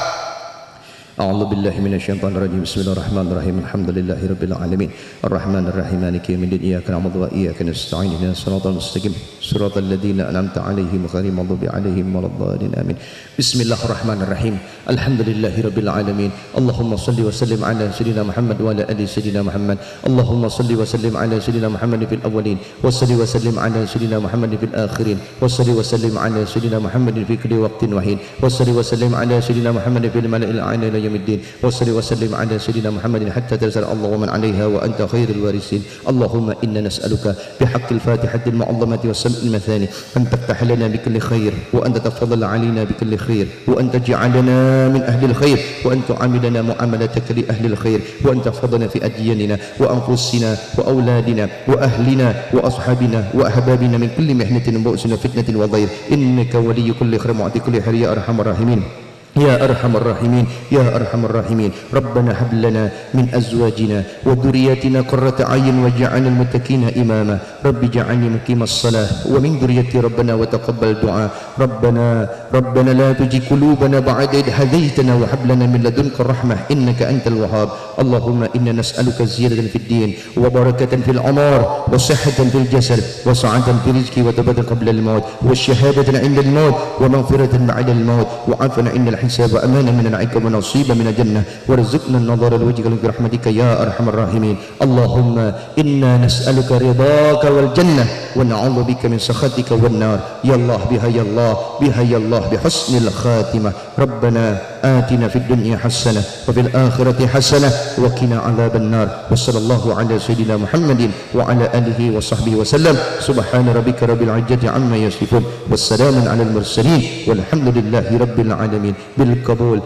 A'udzu billahi minasyaitonir rajim. Bismillahirrahmanirrahim. Alhamdulillahirabbil alamin. Arrahmanir rahim. Maliki yaumiddin. Iyyaka na'budu wa iyyaka nasta'in. Ihdinas siratal mustaqim. Siratal ladzina an'amta 'alaihim ghairil maghdubi 'alaihim waladdallin. Amin. Bismillahirrahmanirrahim. Alhamdulillahirabbil alamin. Allahumma shalli wa sallim ala sayyidina Muhammad wa ala ali sayyidina Muhammad. Allahumma shalli wa sallim ala sayyidina Muhammad fil awwalin wa shalli wa sallim ala sayyidina Muhammad fil akhirin wa shalli wa sallim ala sayyidina Muhammad fi kulli waqtin wa hin wa shalli wa sallim ala sayyidina Muhammad fil mala'il a'la يوم الدين وصل وسلم على سيدنا محمد حتى تنزل الله ومن عليها وأنت خير الوارثين. اللهم إنا نسألك بحق الفاتحة المعظمة والسمع المثاني أن تفتح لنا بكل خير، وأن تتفضل علينا بكل خير، وأن تجعلنا من أهل الخير، وأن تعاملنا معاملتك لأهل الخير، وأن تحفظنا في أدياننا وأنفسنا وأولادنا وأهلنا وأصحابنا وأحبابنا من كل محنة وبؤس وفتنة وضير، إنك ولي كل خير معطي كل خير يا أرحم الراحمين يا أرحم الراحمين يا أرحم الراحمين. ربنا هب لنا من أزواجنا وذرياتنا قرة أعين واجعلنا المتقين إماما. رب اجعلني مقيم الصلاة ومن ذريتي ربنا وتقبل دعاء. ربنا ربنا لا تزغ قلوبنا بعد إذ هديتنا وهب لنا من لدنك الرحمة إنك أنت الوهاب. اللهم إنا نسألك زيادة في الدين وبركة في العمر وصحة في الجسد وسعادة في الرزق وتوبة قبل الموت والشهادة عند الموت ومغفرة بعد الموت وعافنا عند الحساب وأمانا من العيك ونصيبا من الجنة وارزقنا النظر لوجهك برحمتك يا أرحم الراحمين. اللهم إنا نسألك رضاك والجنة ونعوذ بك من سخطك والنار. يا الله بها يا الله بها يا الله بحسن الخاتمة. ربنا آتنا في الدنيا حسنة وفي الآخرة حسنة وقنا عذاب النار. وصلى الله على سيدنا محمد وعلى آله وصحبه وسلم. سبحان ربك رب العزة عما يصفون والسلام على المرسلين والحمد لله رب العالمين. بالقبول.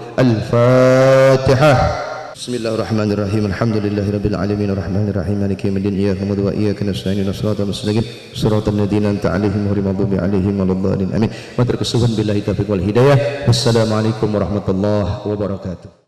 الفاتحة. بسم الله الرحمن الرحيم. الحمد لله رب العالمين الرحمن الرحيم مالك يوم الدين إياك نعبد وإياك نستعين اهدنا الصراط المستقيم صراط الذين أنعمت عليهم غير المغضوب عليهم ولا الضالين آمين. Wa taufiq billahi taufiq wal hidayah. Wassalamualaikum warahmatullahi wabarakatuh.